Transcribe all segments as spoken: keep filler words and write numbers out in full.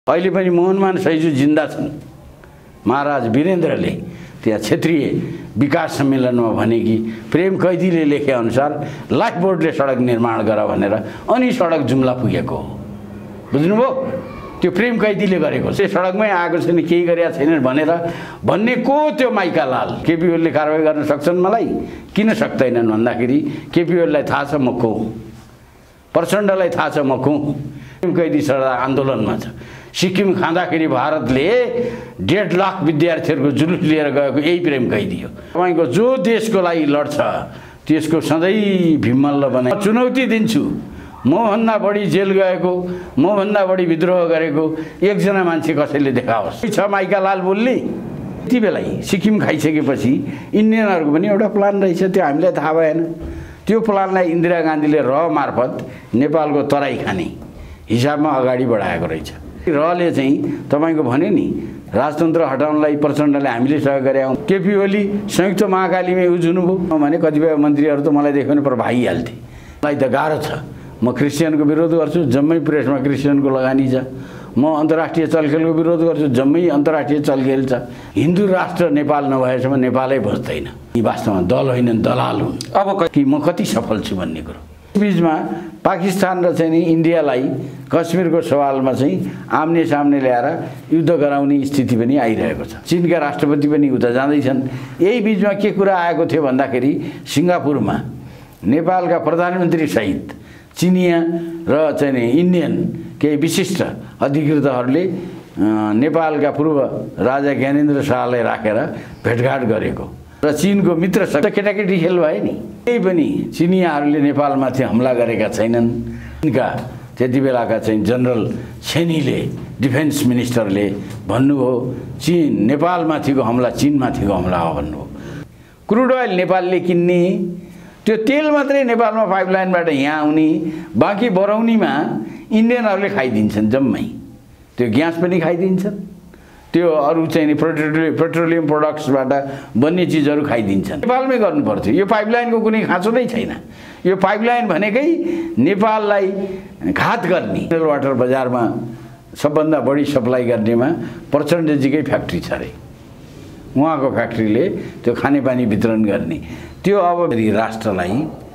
अहिले पनि मोहनमान सैजु जिन्दा छन्। महाराज वीरेन्द्रले त्यहाँ क्षेत्रीय विकास सम्मेलनमा भने कि प्रेम कैदीले लेखे अनुसार लाइफ बोर्डले सडक निर्माण गर भनेर, अनि सडक जुम्ला पुगेको हो। बुझ्नुभयो? त्यो प्रेम कैदीले गरेको त्यो सडकमै आएको छैन, केही गरेका छैनन् भनेर भन्ने को त्यो माइका लाल। केपी ओलीले कारवाही गर्न सक्छन् मलाई? किन सक्दैनन् भन्दाखेरि केपी ओलीलाई थाहा छ म को, प्रचण्डलाई थाहा छ म को। प्रेम कैदी सडा आन्दोलनमा छ। सिक्किम खाँदाखेरि भारतले डेढ लाख विद्यार्थीहरूको जुलुस लिएर गएको यही प्रेम कैदी हो। तपाईँको जो देशको लागि लड्छ त्यसको सधैँ भिमल्ल बनाए चुनौती दिन्छु। मभन्दा बढी जेल गएको, मभन्दा बढी विद्रोह गरेको एकजना मान्छे कसैले देखाओस्। छ माइका लाल बोल्ने। यति बेला सिक्किम खाइसकेपछि इन्डियनहरूको पनि एउटा प्लान रहेछ, त्यो हामीलाई थाहा भएन। त्यो प्लानलाई इन्दिरा गान्धीले र मार्फत नेपालको तराई खाने हिसाबमा अगाडि बढाएको रहेछ। रले चाहिँ तपाईँको भने नि राजतन्त्र हटाउनलाई प्रचण्डले हामीले सहयोग गरे। केपी ओली संयुक्त महाकालीमै उजुनुभयो भने कतिपय मन्त्रीहरू त मलाई देख्यो भने प्रभाइहाल्थे। मलाई त गाह्रो छ। म क्रिस्चियनको विरोध गर्छु, जम्मै प्रेसमा क्रिस्चियनको लगानी छ। म अन्तर्राष्ट्रिय चलखेलको विरोध गर्छु, जम्मै अन्तर्राष्ट्रिय चलखेल छ। हिन्दू राष्ट्र नेपाल नभएसम्म नेपालै बस्दैन। यी वास्तवमा दल होइनन्, दलाल हुन्। अब कि म कति सफल छु भन्ने कुरो बीचमा पाकिस्तान र चाहिँ नि इन्डियालाई कश्मीरको सवालमा चाहिँ आम्ने सामने ल्याएर युद्ध गराउने स्थिति पनि आइरहेको छ। चीनका राष्ट्रपति पनि उता जाँदैछन्। यही बीचमा के कुरा आएको थियो भन्दाखेरि सिङ्गापुरमा नेपालका प्रधानमन्त्री सहित चिनिया र चाहिँ नि इन्डियन केही विशिष्ट अधिकृतहरूले नेपालका पूर्व राजा ज्ञानेन्द्र शाहलाई राखेर भेटघाट गरेको र चीनको मित्र केटाकेटी खेल भयो नि। केही पनि चिनियाहरूले नेपालमाथि हमला गरेका छैनन्। यिनका त्यति बेलाका चाहिँ जनरल छेनीले, डिफेन्स मिनिस्टरले भन्नुभयो चीन नेपालमाथिको हमला चीनमाथिको हमला हो भन्नुभयो। क्रुड ओइल नेपालले किन्ने, त्यो तेल मात्रै नेपालमा पाइपलाइनबाट यहाँ आउने, बाँकी बरौनीमा इन्डियनहरूले खाइदिन्छन् जम्मै। त्यो ग्यास पनि खाइदिन्छन्, त्यो अरू चाहिँ पेट्रोलियम पेट्रोलियम प्रोडक्ट्सबाट बन्ने चिजहरू खाइदिन्छन्। नेपालमै गर्नु पर्थ्यो। यो पाइपलाइनको कुनै खाँचो नै छैन। यो पाइपलाइन भनेकै नेपाललाई घात गर्ने। मिनरल वाटर बजारमा सबभन्दा बढी सप्लाई गर्नेमा प्रचण्डजीकै फ्याक्ट्री छ अरे। उहाँको फ्याक्ट्रीले त्यो खानेपानी वितरण गर्ने, त्यो अब राष्ट्रलाई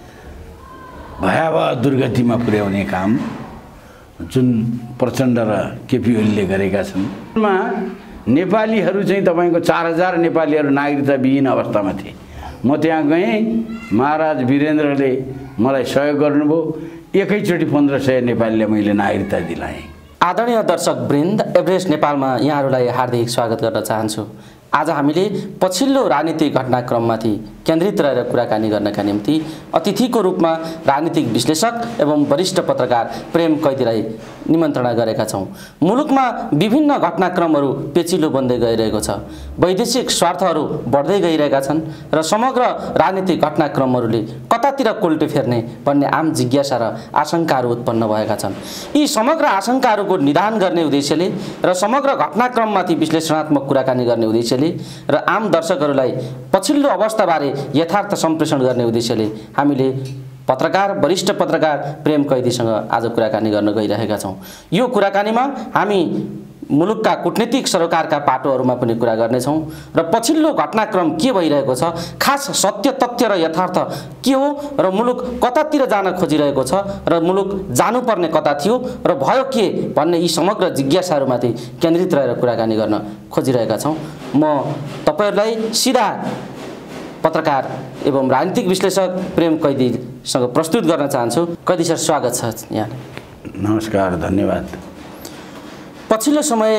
भयावह दुर्गतिमा पुर्याउने काम जुन प्रचण्ड र केपी ओलीले गरेका छन्। नेपालीहरू चाहिँ तपाईँको चार हजार नेपालीहरू नागरिकता विहीन अवस्थामा थिए। म त्यहाँ गएँ, महाराज वीरेन्द्रले मलाई सहयोग गर्नुभयो। एकैचोटि पन्ध्र सय नेपालीले मैले नागरिकता दिलाएँ। आदरणीय दर्शक वृन्द, एभरेस्ट नेपालमा यहाँहरूलाई हार्दिक स्वागत गर्न चाहन्छु। आज हामीले पछिल्लो राजनीतिक घटनाक्रममाथि केन्द्रित रहेर कुराकानी गर्नका निम्ति अतिथिको रूपमा राजनीतिक विश्लेषक एवं वरिष्ठ पत्रकार प्रेम कैदीलाई निमन्त्रणा गरेका छौँ। मुलुकमा विभिन्न घटनाक्रमहरू पेचिलो बन्दै गइरहेको छ, वैदेशिक स्वार्थहरू बढ्दै गइरहेका छन् र समग्र राजनीतिक घटनाक्रमहरूले कतातिर कोल्टे फेर्ने भन्ने आम जिज्ञासा र आशंकाहरू उत्पन्न भएका छन्। यी समग्र आशंकाहरूको निदान गर्ने उद्देश्यले र समग्र घटनाक्रममाथि विश्लेषणात्मक कुराकानी गर्ने उद्देश्यले र आम दर्शकहरूलाई पछिल्लो अवस्थाबारे यथार्थ सम्प्रेषण गर्ने उद्देश्यले हामीले पत्रकार वरिष्ठ पत्रकार प्रेम कैदीसँग आज कुराकानी गर्न गइरहेका छौँ। यो कुराकानीमा हामी मुलुकका कूटनीतिक सरोकारका पाटोहरूमा पनि कुरा गर्नेछौँ र पछिल्लो घटनाक्रम के भइरहेको छ, खास सत्य तथ्य र यथार्थ के हो र मुलुक कतातिर जान खोजिरहेको छ र मुलुक जानुपर्ने कता थियो र भयो के भन्ने यी समग्र जिज्ञासाहरूमाथि केन्द्रित रहेर कुराकानी गर्न खोजिरहेका छौँ। म तपाईहरूलाई सिधा पत्रकार एवं राजनीतिक विश्लेषक प्रेम कैदीसँग प्रस्तुत गर्न चाहन्छु। कैदी सर, स्वागत छ यहाँ। नमस्कार, धन्यवाद। पछिल्लो समय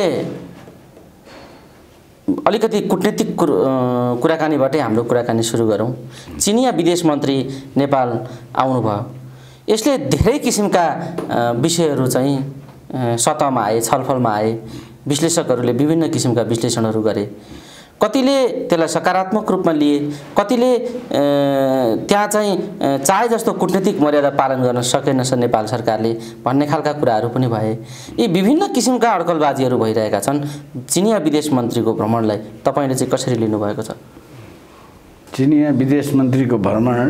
अलिकति कूटनीतिक कुराकानीबाटै हाम्रो कुराकानी सुरु गरौँ। चिनिया विदेश मन्त्री नेपाल आउनुभयो। यसले धेरै किसिमका विषयहरू चाहिँ सतहमा आए, छलफलमा आए। विश्लेषकहरूले विभिन्न किसिमका विश्लेषणहरू गरे। कतिले त्यसलाई सकारात्मक रूपमा लिए, कतिले त्यहाँ चाहिँ चाहे जस्तो कूटनीतिक मर्यादा पालन गर्न सकेनछ नेपाल सरकारले भन्ने खालका कुराहरू पनि भए। यी विभिन्न किसिमका अड्कलबाजीहरू भइरहेका छन्। चिनिया विदेश मन्त्रीको भ्रमणलाई तपाईँले चाहिँ कसरी लिनुभएको छ? चिनिया विदेश मन्त्रीको भ्रमण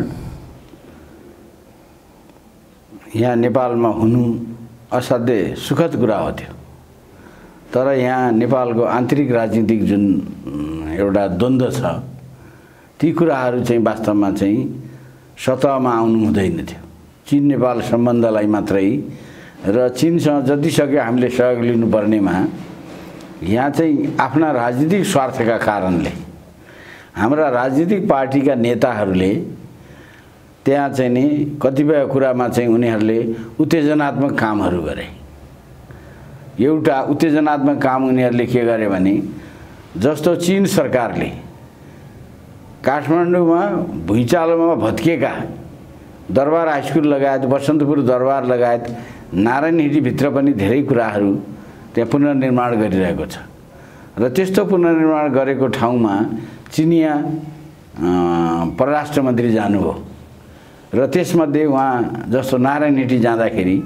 यहाँ नेपालमा हुनु असाध्यै सुखद कुरा हो। त्यो तर यहाँ नेपालको आन्तरिक राजनीतिक जुन एउटा द्वन्द्व छ ती कुराहरू चाहिँ वास्तवमा चाहिँ सतहमा आउनु हुँदैन थियो। चीन नेपाल सम्बन्धलाई मात्रै र चीनसँग जतिसक्यो हामीले सहयोग लिनुपर्नेमा यहाँ चाहिँ आफ्ना राजनीतिक स्वार्थका कारणले हाम्रा राजनीतिक पार्टीका नेताहरूले त्यहाँ चाहिँ नि कतिपय कुरामा चाहिँ उनीहरूले उत्तेजनात्मक कामहरू गरे। एउटा उत्तेजनात्मक काम उनीहरूले के गरे भने जस्तो चीन सरकारले काठमाडौँमा भुइँचालोमा भत्किएका दरबार हाइस्कुल लगायत बसन्तपुर दरबार लगायत नारायण हिटीभित्र पनि धेरै कुराहरू त्यहाँ पुनर्निर्माण गरिरहेको छ र त्यस्तो पुनर्निर्माण गरेको ठाउँमा चिनिया परराष्ट्र मन्त्री जानुभयो र त्यसमध्ये उहाँ जस्तो नारायण हिटी जाँदाखेरि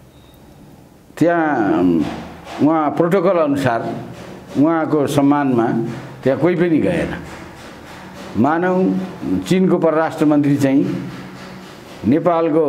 त्यहाँ उहाँ प्रोटोकल अनुसार उहाँको सम्मानमा त्यहाँ कोही पनि गएन। मानौ चीनको परराष्ट्र मन्त्री चाहिँ नेपालको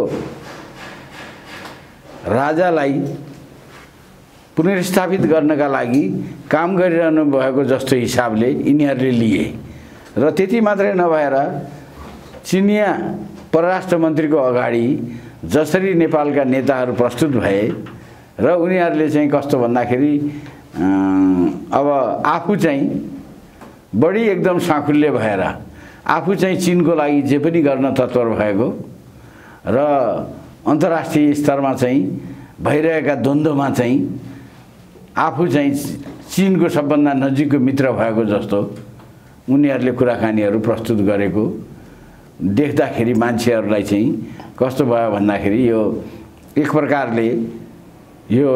राजालाई पुनर्स्थापित गर्नका लागि काम गरिरहनु भएको जस्तो हिसाबले यिनीहरूले लिए र त्यति मात्रै नभएर चिनिया परराष्ट्र मन्त्रीको अगाडि जसरी नेपालका नेताहरू प्रस्तुत भए र उनीहरूले चाहिँ कस्तो भन्दाखेरि अब आफू चाहिँ बढी एकदम साँखुल्य भएर आफू चाहिँ चीनको लागि जे पनि गर्न तत्पर भएको र अन्तर्राष्ट्रिय स्तरमा चाहिँ भइरहेका द्वन्द्वमा चाहिँ आफू चाहिँ चीनको सबभन्दा नजिकको मित्र भएको जस्तो उनीहरूले कुराकानीहरू प्रस्तुत गरेको देख्दाखेरि मान्छेहरूलाई चाहिँ कस्तो भयो भन्दाखेरि यो एक प्रकारले यो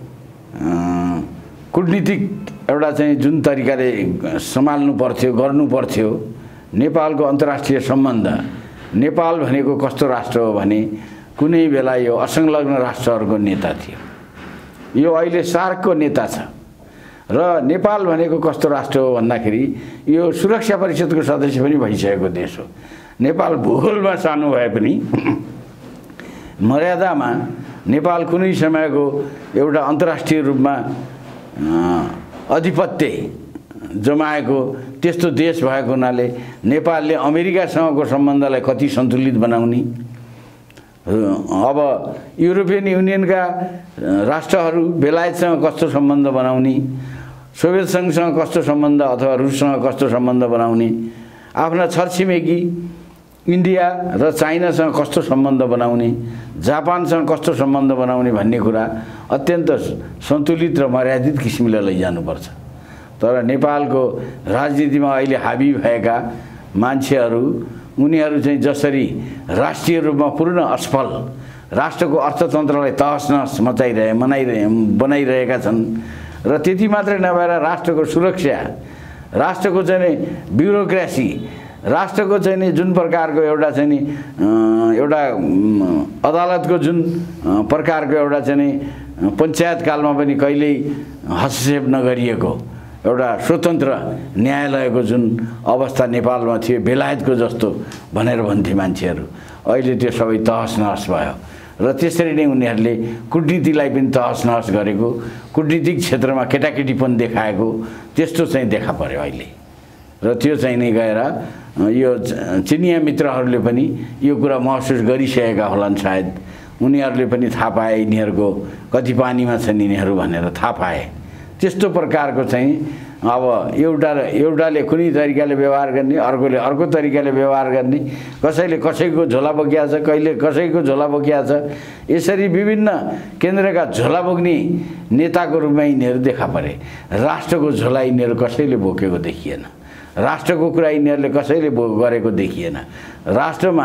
कूटनीतिक एउटा चाहिँ जुन तरिकाले सम्हाल्नु पर्थ्यो गर्नु पर्थ्यो नेपालको अन्तर्राष्ट्रिय सम्बन्ध नेपाल भनेको कस्तो राष्ट्र हो भने कुनै बेला यो असंलग्न राष्ट्रहरूको नेता थियो, यो अहिले सार्कको नेता छ र नेपाल भनेको कस्तो राष्ट्र हो भन्दाखेरि यो सुरक्षा परिषदको सदस्य पनि भइसकेको देश हो। नेपाल भूगोलमा सानो भए पनि मर्यादामा नेपाल कुनै समयको एउटा अन्तर्राष्ट्रिय रूपमा अधिपत्य जमाएको त्यस्तो देश भएको हुनाले नेपालले अमेरिकासँगको सम्बन्धलाई कति सन्तुलित बनाउने, अब युरोपियन युनियनका राष्ट्रहरू बेलायतसँग कस्तो सम्बन्ध बनाउने, सोभियत सङ्घसँग कस्तो सम्बन्ध अथवा रुससँग कस्तो सम्बन्ध बनाउने, आफ्ना छरछिमेकी इन्डिया र चाइनासँग कस्तो सम्बन्ध बनाउने, जापानसँग कस्तो सम्बन्ध बनाउने भन्ने कुरा अत्यन्त सन्तुलित र मर्यादित किसिमले लैजानुपर्छ। तर नेपालको राजनीतिमा अहिले हाबी भएका मान्छेहरू उनीहरू चाहिँ जसरी राष्ट्रिय रूपमा पूर्ण असफल राष्ट्रको अर्थतन्त्रलाई तहस नहस मचाइरहे मनाइरहे बनाइरहेका छन् र त्यति मात्रै नभएर राष्ट्रको सुरक्षा, राष्ट्रको चाहिँ ब्युरोक्रेसी, राष्ट्रको चाहिँ नि जुन प्रकारको एउटा चाहिँ नि एउटा अदालतको जुन प्रकारको एउटा चाहिँ नि पञ्चायत कालमा पनि कहिल्यै हस्तक्षेप नगरिएको एउटा स्वतन्त्र न्यायालयको जुन अवस्था नेपालमा थियो बेलायतको जस्तो भनेर भन्थे मान्छेहरू, अहिले त्यो सबै तहस नहस भयो र त्यसरी नै उनीहरूले कूटनीतिलाई पनि तहस नहस गरेको, कूटनीतिक क्षेत्रमा केटाकेटीपन देखाएको त्यस्तो चाहिँ देखा पर्यो अहिले। र त्यो चाहिँ नै गएर यो चिनिया मित्रहरूले पनि यो कुरा महसुस गरिसकेका होलान्, सायद उनीहरूले पनि थाहा पाए यिनीहरूको कति पानीमा छन् यिनीहरू भनेर थाहा पाए। त्यस्तो प्रकारको चाहिँ अब एउटा एउटाले कुनै तरिकाले व्यवहार गर्ने, अर्कोले अर्को तरिकाले व्यवहार गर्ने, कसैले कसैको झोला बोकिया छ, कहिले कसैको झोला बोकिया छ, यसरी विभिन्न केन्द्रका झोला बोक्ने नेताको रूपमा यिनीहरू देखा परे। राष्ट्रको झोला यिनीहरू कसैले बोकेको देखिएन, राष्ट्रको कुरा यिनीहरूले कसैले गरेको देखिएन। राष्ट्रमा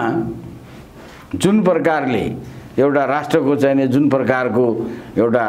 जुन प्रकारले एउटा राष्ट्रको चाहिने जुन प्रकारको एउटा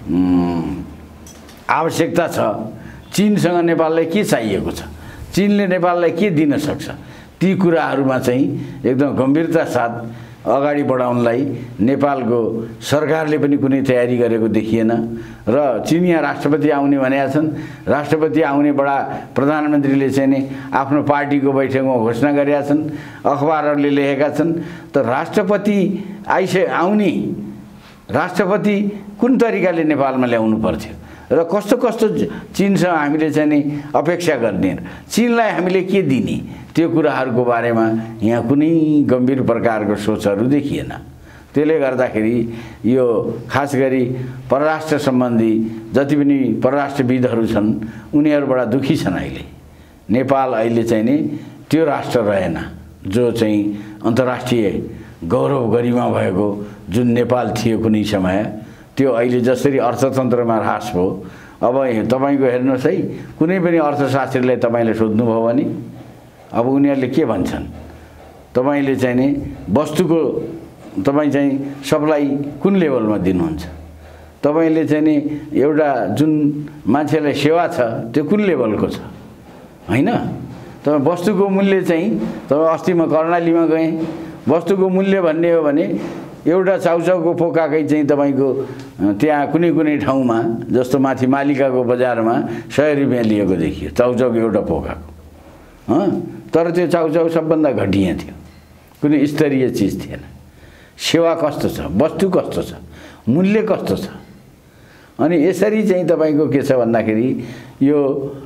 आवश्यकता छ, चीनसँग नेपाललाई के चाहिएको छ, चीनले नेपाललाई के दिन सक्छ, ती कुराहरूमा चाहिँ एकदम गम्भीरता साथ अगाडि बढाउनलाई नेपालको सरकारले पनि कुनै तयारी गरेको देखिएन र चिनिया राष्ट्रपति आउने भनेका छन्। राष्ट्रपति आउने बडा प्रधानमन्त्रीले चाहिँ नि आफ्नो पार्टीको बैठकमा घोषणा गरेका छन्, अखबारहरूले लेखेका छन्। त राष्ट्रपति आइसके आउने राष्ट्रपति कुन तरिकाले नेपालमा ल्याउनु पर्थ्यो, र कस्तो कस्तो चीनसँग हामीले चाहिँ नि अपेक्षा गर्ने, चीनलाई हामीले के दिने, त्यो कुराहरूको बारेमा यहाँ कुनै गम्भीर प्रकारको सोचहरू देखिएन। त्यसले गर्दाखेरि यो खास गरी परराष्ट्र सम्बन्धी जति पनि परराष्ट्रविदहरू छन् उनीहरूबाट दुखी छन्। अहिले नेपाल अहिले चाहिँ नि त्यो राष्ट्र रहेन जो चाहिँ अन्तर्राष्ट्रिय गौरव गरिमा भएको जुन नेपाल थियो कुनै समय, त्यो अहिले जसरी अर्थतन्त्रमा ह्रास भयो। अब तपाईँको हेर्नुहोस् है, कुनै पनि अर्थशास्त्रीलाई तपाईँले सोध्नुभयो भने अब उनीहरूले के भन्छन्, तपाईँले चाहिँ नि वस्तुको तपाईँ चाहिँ सप्लाई कुन लेभलमा दिनुहुन्छ, तपाईँले चाहिँ नि एउटा जुन मान्छेलाई सेवा छ त्यो कुन लेभलको छ, होइन? तपाईँ वस्तुको मूल्य चाहिँ तपाईँ अस्ति म कर्णालीमा गएँ, वस्तुको मूल्य भन्ने हो भने एउटा चाउचाउको पोकाकै चाहिँ तपाईँको त्यहाँ कुनै कुनै ठाउँमा जस्तो माथि मालिकाको बजारमा सय रुपियाँ लिएको देखियो चाउचाउको एउटा पोकाको। हँ, तर त्यो चाउचाउ सबभन्दा घटिया थियो, कुनै स्तरीय चिज थिएन। सेवा कस्तो छ, वस्तु कस्तो छ, मूल्य कस्तो छ। अनि यसरी चाहिँ तपाईँको के छ भन्दाखेरि यो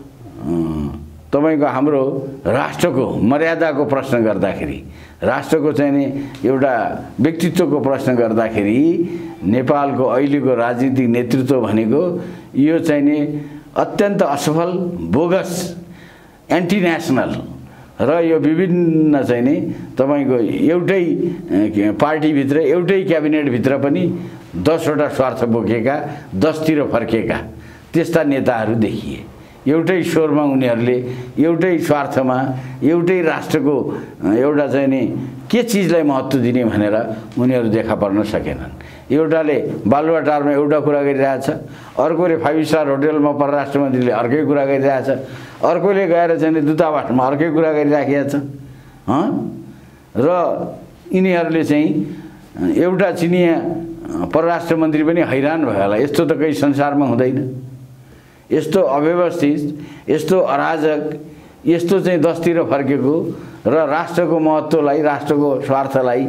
तपाईँको हाम्रो राष्ट्रको मर्यादाको प्रश्न गर्दाखेरि, राष्ट्रको चाहिँ नि एउटा व्यक्तित्वको प्रश्न गर्दाखेरि नेपालको अहिलेको राजनीतिक नेतृत्व भनेको यो चाहिँ नि अत्यन्त असफल, बोगस, एन्टी नेसनल र यो विभिन्न चाहिँ नि तपाईँको एउटै पार्टीभित्र एउटै क्याबिनेटभित्र पनि दसवटा स्वार्थ बोकेका, दसतिर फर्केका त्यस्ता नेताहरू देखिए। एउटै स्वरमा उनीहरूले एउटै स्वार्थमा एउटै राष्ट्रको एउटा चाहिँ नि के चिजलाई महत्त्व दिने भनेर उनीहरू देखा पर्न सकेनन्। एउटाले बालुवाटारमा एउटा कुरा गरिरहेछ, अर्कोले फाइभ स्टार होटलमा परराष्ट्र मन्त्रीले अर्कै कुरा गरिरहेछ, अर्कोले गएर चाहिँ दूतावासमा अर्कै कुरा गरिराखेको छ। हँ, र यिनीहरूले चाहिँ एउटा चिनिया परराष्ट्र मन्त्री पनि हैरान भयो होला, यस्तो त कहीँ संसारमा हुँदैन, यस्तो अव्यवस्थित, यस्तो अराजक, यस्तो चाहिँ दसतिर फर्केको र राष्ट्रको महत्त्वलाई, राष्ट्रको स्वार्थलाई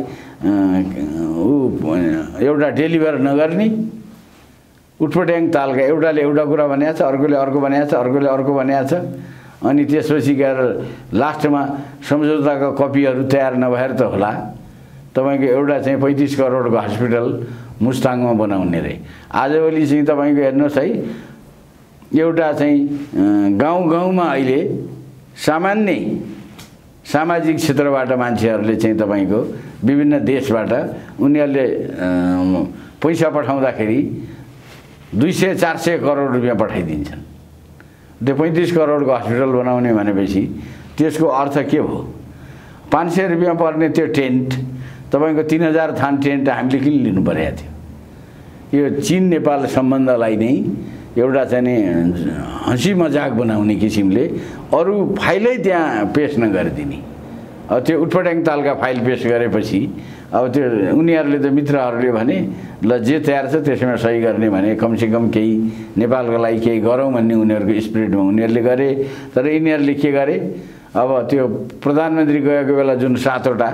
एउटा डेलिभर नगर्ने उटपट्याङ तालका एउटाले एउटा कुरा भनेको छ, अर्कोले अर्को भनेको छ, अर्कोले अर्को भनेको छ। अनि त्यसपछि गएर लास्टमा सम्झौताको कपीहरू तयार नभएर त होला तपाईँको एउटा चाहिँ पैँतिस करोडको हस्पिटल मुस्ताङमा बनाउने रे। आजभोलि चाहिँ तपाईँको हेर्नुहोस् है, एउटा चाहिँ गाउँ गाउँमा अहिले सामान्य सामाजिक क्षेत्रबाट मान्छेहरूले चाहिँ तपाईँको विभिन्न देशबाट उनीहरूले पैसा पठाउँदाखेरि दुई सय चार सय करोड रुपियाँ पठाइदिन्छन्। त्यो पैँतिस करोडको हस्पिटल बनाउने भनेपछि त्यसको अर्थ के भयो? पाँच सय रुपियाँ पर्ने त्यो टेन्ट तपाईँको तिन हजार थान टेन्ट हामीले किन लिनु परेको थियो? यो चीन नेपाल सम्बन्धलाई नै एउटा चाहिँ नि हँसी मजाक बनाउने किसिमले अरू फाइलै त्यहाँ पेस नगरिदिने। अब त्यो उटपट्याङ तालका फाइल पेस गरेपछि अब त्यो उनीहरूले त मित्रहरूले भने ल जे तयार छ त्यसैमा सही गर्ने भने कमसेकम केही नेपालको लागि केही गरौँ भन्ने उनीहरूको स्पिरिटमा उनीहरूले गरे। तर यिनीहरूले के गरे, अब त्यो प्रधानमन्त्री गएको बेला जुन सातवटा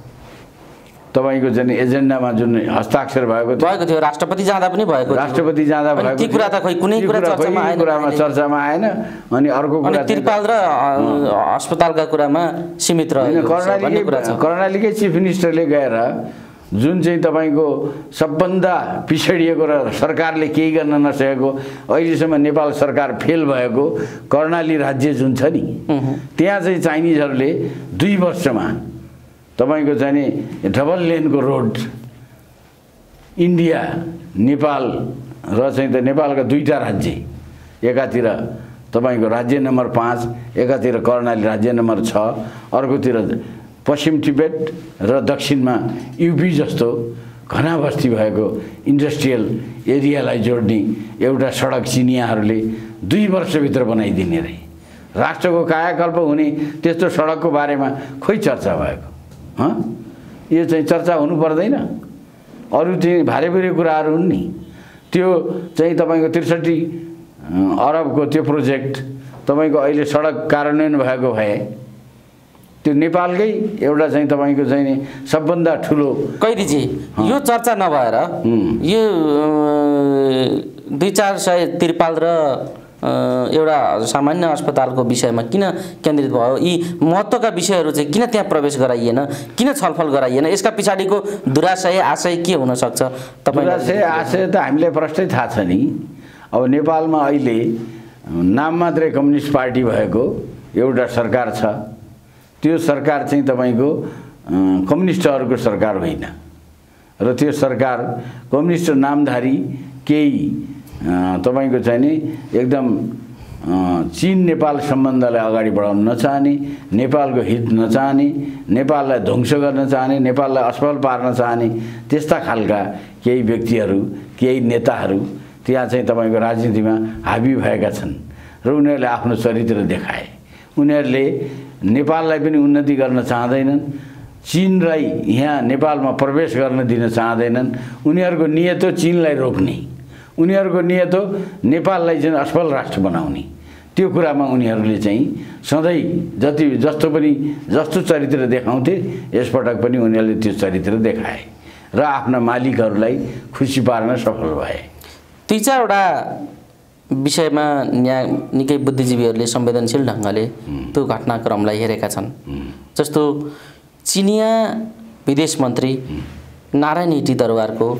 तपाईँको जुन एजेन्डामा जुन हस्ताक्षर भएको भएको थियो, राष्ट्रपति जाँदा पनि भएको, राष्ट्रपति जाँदा भएको ती कुरा त खै कुनै कुरा चर्चामा आएन, कुरामा चर्चामा आएन। अनि अर्को कुरा त्रिपाल र अस्पतालका कुरामा सीमित रह्यो। कर्णालीकै कर्णालीकै चिफ मिनिस्टरले गएर जुन चाहिँ तपाईँको सबभन्दा पिछडिएको र सरकारले केही गर्न नसकेको, अहिलेसम्म नेपाल सरकार फेल भएको कर्णाली राज्य जुन छ नि, त्यहाँ चाहिँ चाइनिजहरूले दुई वर्षमा तपाईँको चाहिँ नि डबल लेनको रोड इन्डिया नेपाल र चाहिँ त नेपालका दुईवटा राज्य, एकातिर तपाईँको राज्य नम्बर पाँच, एकातिर कर्णाली राज्य नम्बर छ, अर्कोतिर पश्चिम तिब्बत र दक्षिणमा युपी जस्तो घना बस्ती भएको इन्डस्ट्रियल एरियालाई जोड्ने एउटा सडक चिनियाहरूले दुई वर्षभित्र बनाइदिने रहे। राष्ट्रको कायाकल्प हुने त्यस्तो सडकको बारेमा खोइ चर्चा भएको? हँ, यो चाहिँ चर्चा हुनु पर्दैन? अरू चाहिँ भारे भारे कुराहरू हुन् नि। त्यो चाहिँ तपाईँको त्रिसठी अरबको त्यो प्रोजेक्ट तपाईँको अहिले सडक कार्यान्वयन भएको भए त्यो नेपालकै एउटा चाहिँ तपाईँको चाहिँ नि सबभन्दा ठुलो। कैदीजी, यो चर्चा नभएर यो दुई चार सय तिरपाल र एउटा सामान्य अस्पतालको विषयमा किन केन्द्रित भयो? यी महत्त्वका विषयहरू चाहिँ किन त्यहाँ प्रवेश गराइएन, किन छलफल गराइएन? यसका पछाडिको दुराशय आशय के हुन सक्छ? दुराशय आशय त हामीलाई प्रष्टै थाहा छ नि। अब नेपालमा अहिले नाम मात्रै कम्युनिस्ट पार्टी भएको एउटा सरकार छ। त्यो सरकार चाहिँ तपाईँको कम्युनिस्टहरूको सरकार होइन र त्यो सरकार कम्युनिस्ट नामधारी केही तपाईँको चाहिँ नि एकदम चीन नेपाल सम्बन्धलाई अगाडि बढाउन नचाहने, नेपालको हित नचाहने, नेपाललाई ध्वंस गर्न चाहने, नेपाललाई असफल पार्न चाहने त्यस्ता खालका केही व्यक्तिहरू, केही नेताहरू त्यहाँ चाहिँ तपाईँको राजनीतिमा हाबी भएका छन् र उनीहरूले आफ्नो चरित्र देखाए। उनीहरूले नेपाललाई पनि उन्नति गर्न चाहँदैनन्, चीनलाई यहाँ नेपालमा प्रवेश गर्न दिन चाहँदैनन्। उनीहरूको नियत हो चीनलाई रोक्ने, उनीहरूको नियत हो नेपाललाई चाहिँ असफल राष्ट्र बनाउने। त्यो कुरामा उनीहरूले चाहिँ सधैँ जति जस्तो पनि जस्तो चरित्र देखाउँथे यसपटक पनि उनीहरूले त्यो चरित्र देखाए र आफ्ना मालिकहरूलाई खुसी पार्न सफल भए। दुई चारवटा विषयमा यहाँ निकै बुद्धिजीवीहरूले संवेदनशील ढङ्गले त्यो घटनाक्रमलाई हेरेका छन्। जस्तो चिनिया विदेश मन्त्री नारायण हिटी दरबारको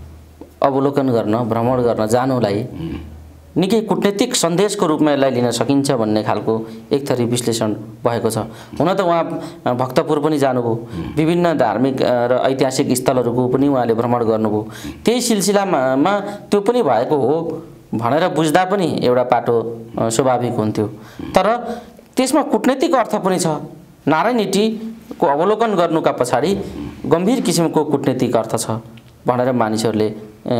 अवलोकन गर्न, भ्रमण गर्न जानुलाई निकै कूटनीतिक सन्देशको रूपमा यसलाई लिन सकिन्छ भन्ने खालको एक थरी विश्लेषण भएको छ। हुन त उहाँ भक्तपुर पनि जानुभयो, विभिन्न धार्मिक र ऐतिहासिक स्थलहरूको पनि उहाँले भ्रमण गर्नुभयो। त्यही सिलसिलामा त्यो पनि भएको हो भनेर बुझ्दा पनि एउटा पाटो स्वाभाविक हुन्थ्यो। तर त्यसमा कूटनीतिक अर्थ पनि छ। नारायण हिटीको अवलोकन गर्नुका पछाडि गम्भीर किसिमको कूटनीतिक अर्थ छ भनेर मानिसहरूले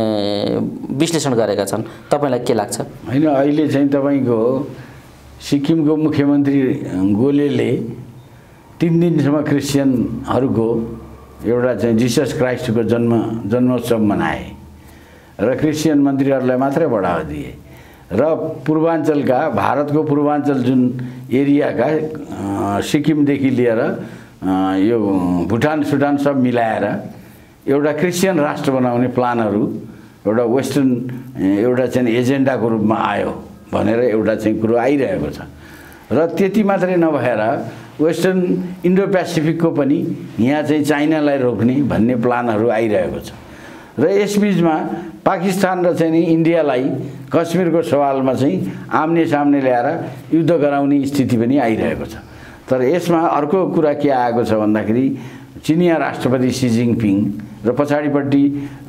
विश्लेषण गरेका छन्। तपाईँलाई के लाग्छ? होइन, अहिले चाहिँ तपाईँको सिक्किमको मुख्यमन्त्री गोलेले तिन दिनसम्म क्रिस्चियनहरूको एउटा चाहिँ जिसस क्राइस्टको जन्म जन्मोत्सव मनाए र क्रिस्चियन मन्त्रीहरूलाई मात्रै बढावा दिए र पूर्वाञ्चलका भारतको पूर्वाञ्चल जुन एरियाका सिक्किमदेखि लिएर यो भुटान सुटान सब मिलाएर एउटा क्रिस्चियन राष्ट्र बनाउने प्लानहरू एउटा वेस्टर्न एउटा चाहिँ एजेन्डाको रूपमा आयो भनेर एउटा चाहिँ कुरो आइरहेको छ। र त्यति मात्रै नभएर वेस्टर्न इन्डो पेसिफिकको पनि यहाँ चाहिँ चाइनालाई रोक्ने भन्ने प्लानहरू आइरहेको छ। र यसबीचमा पाकिस्तान र चाहिँ नि इन्डियालाई कश्मीरको सवालमा चाहिँ आम्ने सामने ल्याएर युद्ध गराउने स्थिति पनि आइरहेको छ। तर यसमा अर्को कुरा के आएको छ भन्दाखेरि चिनिया राष्ट्रपति सी जिनपिङ र पछाडिपट्टि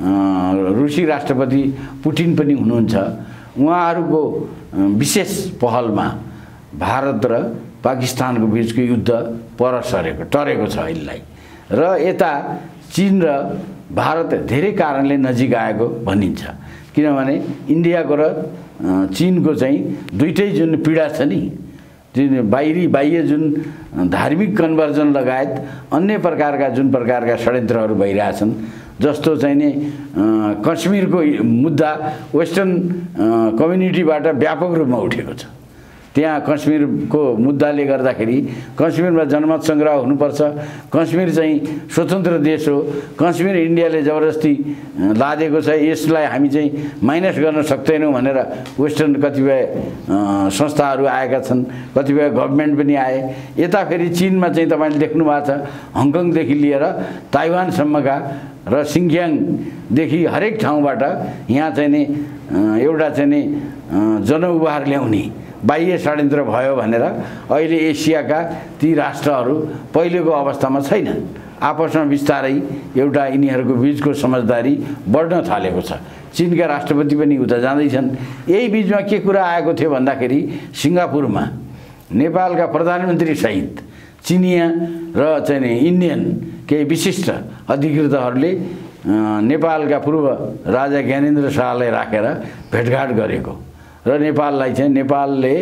रुसी राष्ट्रपति पुटिन पनि हुनुहुन्छ। उहाँहरूको विशेष पहलमा भारत र पाकिस्तानको बिचको युद्ध पर सरेको टरेको छ अहिलेलाई। र यता चीन र भारत धेरै कारणले नजिक आएको भनिन्छ, किनभने इन्डियाको र चीनको चाहिँ दुईटै जुन पीडा छ नि, जुन बाहिरी बाह्य जुन धार्मिक कन्भर्जन लगायत अन्य प्रकारका जुन प्रकारका षड्यन्त्रहरू भइरहेछन्, जस्तो चाहिँ नि कश्मीरको मुद्दा वेस्टर्न कम्युनिटीबाट व्यापक रूपमा उठेको छ। त्यहाँ कश्मीरको मुद्दाले गर्दाखेरि कश्मीरमा जनमत सङ्ग्रह हुनुपर्छ, कश्मीर चाहिँ स्वतन्त्र देश हो, कश्मीर इन्डियाले जबरजस्ती लादेको छ, यसलाई हामी चाहिँ माइनस गर्न सक्दैनौँ भनेर वेस्टर्न कतिपय संस्थाहरू आएका छन्, कतिपय गभर्मेन्ट पनि आए। यता फेरि चीनमा चाहिँ तपाईँले देख्नु भएको छ, हङकङदेखि लिएर ताइवानसम्मका र सिङ्कियाङदेखि हरेक ठाउँबाट यहाँ चाहिँ नि एउटा चाहिँ नि जनउपहार ल्याउने बाह्य षड्यन्त्र भयो भनेर अहिले एसियाका ती राष्ट्रहरू पहिलेको अवस्थामा छैनन्। आपसमा बिस्तारै एउटा यिनीहरूको बिचको समझदारी बढ्न थालेको छ। चीनका राष्ट्रपति पनि उता जाँदैछन्। यही बिचमा के कुरा आएको थियो भन्दाखेरि सिङ्गापुरमा नेपालका प्रधानमन्त्री सहित चिनिया र चाहिँ नि इन्डियन केही विशिष्ट अधिकृतहरूले नेपालका पूर्व राजा ज्ञानेन्द्र शाहलाई राखेर भेटघाट गरेको र नेपाललाई चाहिँ नेपालले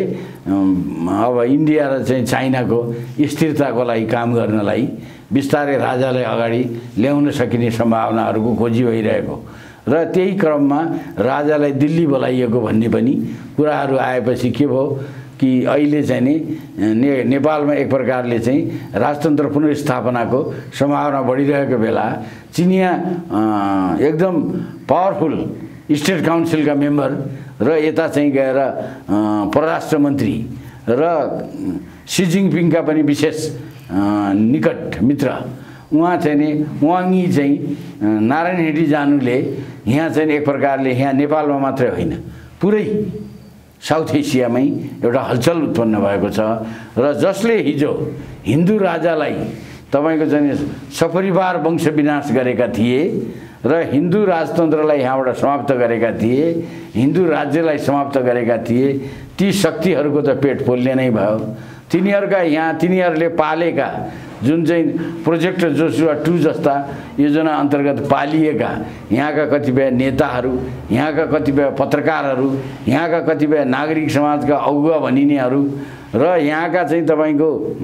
अब इन्डिया र चाहिँ चाइनाको स्थिरताको लागि काम गर्नलाई बिस्तारै राजालाई अगाडि ल्याउन सकिने सम्भावनाहरूको खोजी भइरहेको र त्यही क्रममा राजालाई दिल्ली बोलाइएको भन्ने पनि कुराहरू आएपछि के भयो कि अहिले चाहिँ नि ने नेपालमा एक प्रकारले चाहिँ राजतन्त्र पुनर्स्थापनाको सम्भावना बढिरहेको बेला चिनिया एकदम पावरफुल स्टेट काउन्सिलका मेम्बर र यता चाहिँ गएर परराष्ट्र मन्त्री र सी जिङपिङका पनि विशेष निकट मित्र उहाँ चाहिँ नि वाङी चाहिँ नारायण हिडी जानुले यहाँ चाहिँ एक प्रकारले यहाँ नेपालमा मात्रै होइन पुरै साउथ एसियामै एउटा हलचल उत्पन्न भएको छ र जसले हिजो हिन्दू राजालाई तपाईको चाहिँ सपरिवार वंश विनाश गरेका थिए र हिन्दू राजतन्त्रलाई यहाँबाट समाप्त गरेका थिए हिन्दू राज्यलाई समाप्त गरेका थिए ती शक्तिहरूको त पेट पोल्ने नै भयो तिनीहरूका यहाँ तिनीहरूले पालेका जुन चाहिँ प्रोजेक्ट जोसुवा टू जस्ता योजना अन्तर्गत पालिएका यहाँका कतिपय नेताहरू यहाँका कतिपय पत्रकारहरू यहाँका कतिपय नागरिक समाजका अगुवा भनिनेहरू र यहाँका चाहिँ तपाईको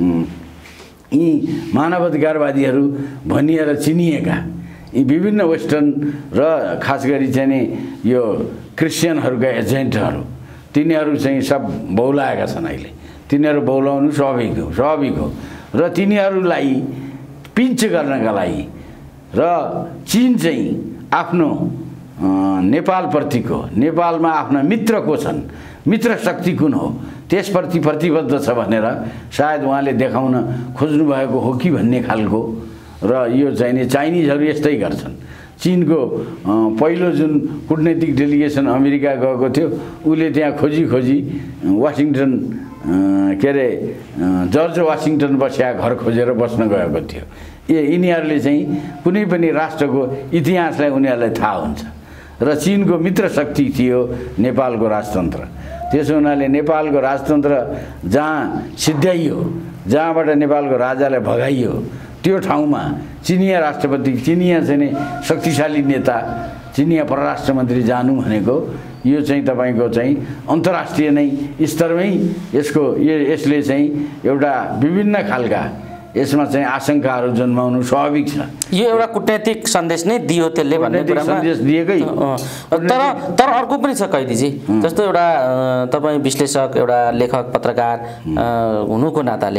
यी मानवाधिकारवादीहरू भनिएर चिनिएका यी विभिन्न वेस्टर्न र खास गरी चाहिँ नि यो क्रिस्चियनहरूका एजेन्टहरू तिनीहरू चाहिँ सब बौलाएका छन् अहिले तिनीहरू बौलाउनु स्वाभाविक हो स्वाभाविक हो र तिनीहरूलाई पिन्च गर्नका लागि र चीन चाहिँ आफ्नो नेपालप्रतिको नेपालमा आफ्ना मित्र को छन् मित्र शक्ति कुन हो त्यसप्रति प्रतिबद्ध छ भनेर सायद उहाँले देखाउन खोज्नु भएको हो कि भन्ने खालको र यो चाहिँ नि चाइनिजहरू यस्तै गर्छन् चीनको पहिलो जुन कूटनीतिक डेलिगेसन अमेरिका गएको थियो उले त्यहाँ खोजी खोजी वाशिङटन के अरे जर्ज वाशिङटन बस्या घर खोजेर बस्न गएको थियो ए यिनीहरूले चाहिँ कुनै पनि राष्ट्रको इतिहासलाई उनीहरूलाई थाहा हुन्छ र चीनको मित्र शक्ति थियो नेपालको राजतन्त्र त्यसो हुनाले नेपालको राजतन्त्र जहाँ सिद्ध्याइयो जहाँबाट नेपालको राजालाई भगाइयो त्यो ठाउँमा चिनिया राष्ट्रपति चिनिया चाहिँ शक्तिशाली नेता चिनिया परराष्ट्र मन्त्री जानु भनेको यो चाहिँ तपाईको चाहिँ अन्तर्राष्ट्रिय नै स्तरमै यसको यसले चाहिँ एउटा विभिन्न खालका यसमा चाहिँ आशंकाहरू जन्माउनु स्वाभाविक छ यो एउटा कूटनीतिक सन्देश नै दियो त्यसले भन्ने कुरामा सन्देश दिएकै तर तर अर्को पनि छ कैदीजी जस्तो एउटा तपाई विश्लेषक एउटा लेखक पत्रकार हुनुको नाताले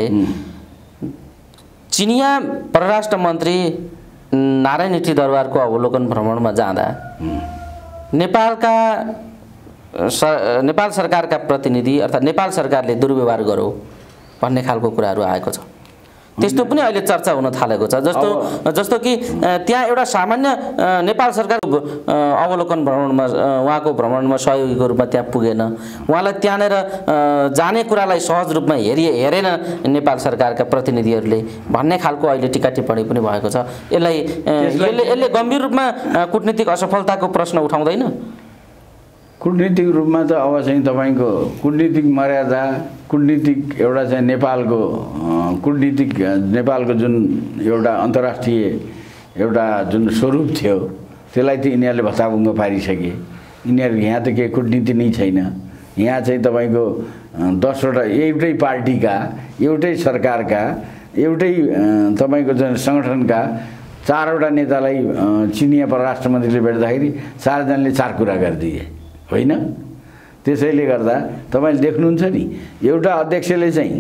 चिनिया परराष्ट्र मन्त्री नारायण हिटी दरबारको अवलोकन भ्रमणमा जाँदा नेपालका नेपाल सरकारका प्रतिनिधि अर्थात् नेपाल सरकारले दुर्व्यवहार गर्यो भन्ने खालको कुराहरू आएको छ त्यस्तो पनि अहिले चर्चा हुन थालेको छ जस्तो जस्तो कि त्यहाँ एउटा सामान्य नेपाल सरकारको अवलोकन भ्रमणमा उहाँको भ्रमणमा सहयोगीको रूपमा त्यहाँ पुगेन उहाँलाई त्यहाँनेर जाने कुरालाई सहज रूपमा हेरि हेरेन नेपाल सरकारका प्रतिनिधिहरूले भन्ने खालको अहिले टीका टिप्पणी पनि भएको छ यसलाई यसले यसले गम्भीर रूपमा कूटनीतिक असफलताको प्रश्न उठाउँदैन कूटनीतिक रूपमा त अब चाहिँ तपाईको कूटनीतिक मर्यादा कूटनीतिक एउटा चाहिँ नेपालको कूटनीतिक नेपालको जुन एउटा अन्तर्राष्ट्रिय एउटा जुन स्वरूप थियो त्यसलाई त यिनीहरूले भत्ताभुङ्ग पारिसके यिनीहरू यहाँ त केही कूटनीति नै छैन यहाँ चाहिँ तपाईको दसवटा एउटै पार्टीका एउटै सरकारका एउटै तपाईको जुन सङ्गठनका चारवटा नेतालाई चिनिया परराष्ट्र मन्त्रीले भेट्दाखेरि चारजनाले चार कुरा गरिदिए होइन त्यसैले गर्दा तपाईले देख्नुहुन्छ नि एउटा अध्यक्षले चाहिँ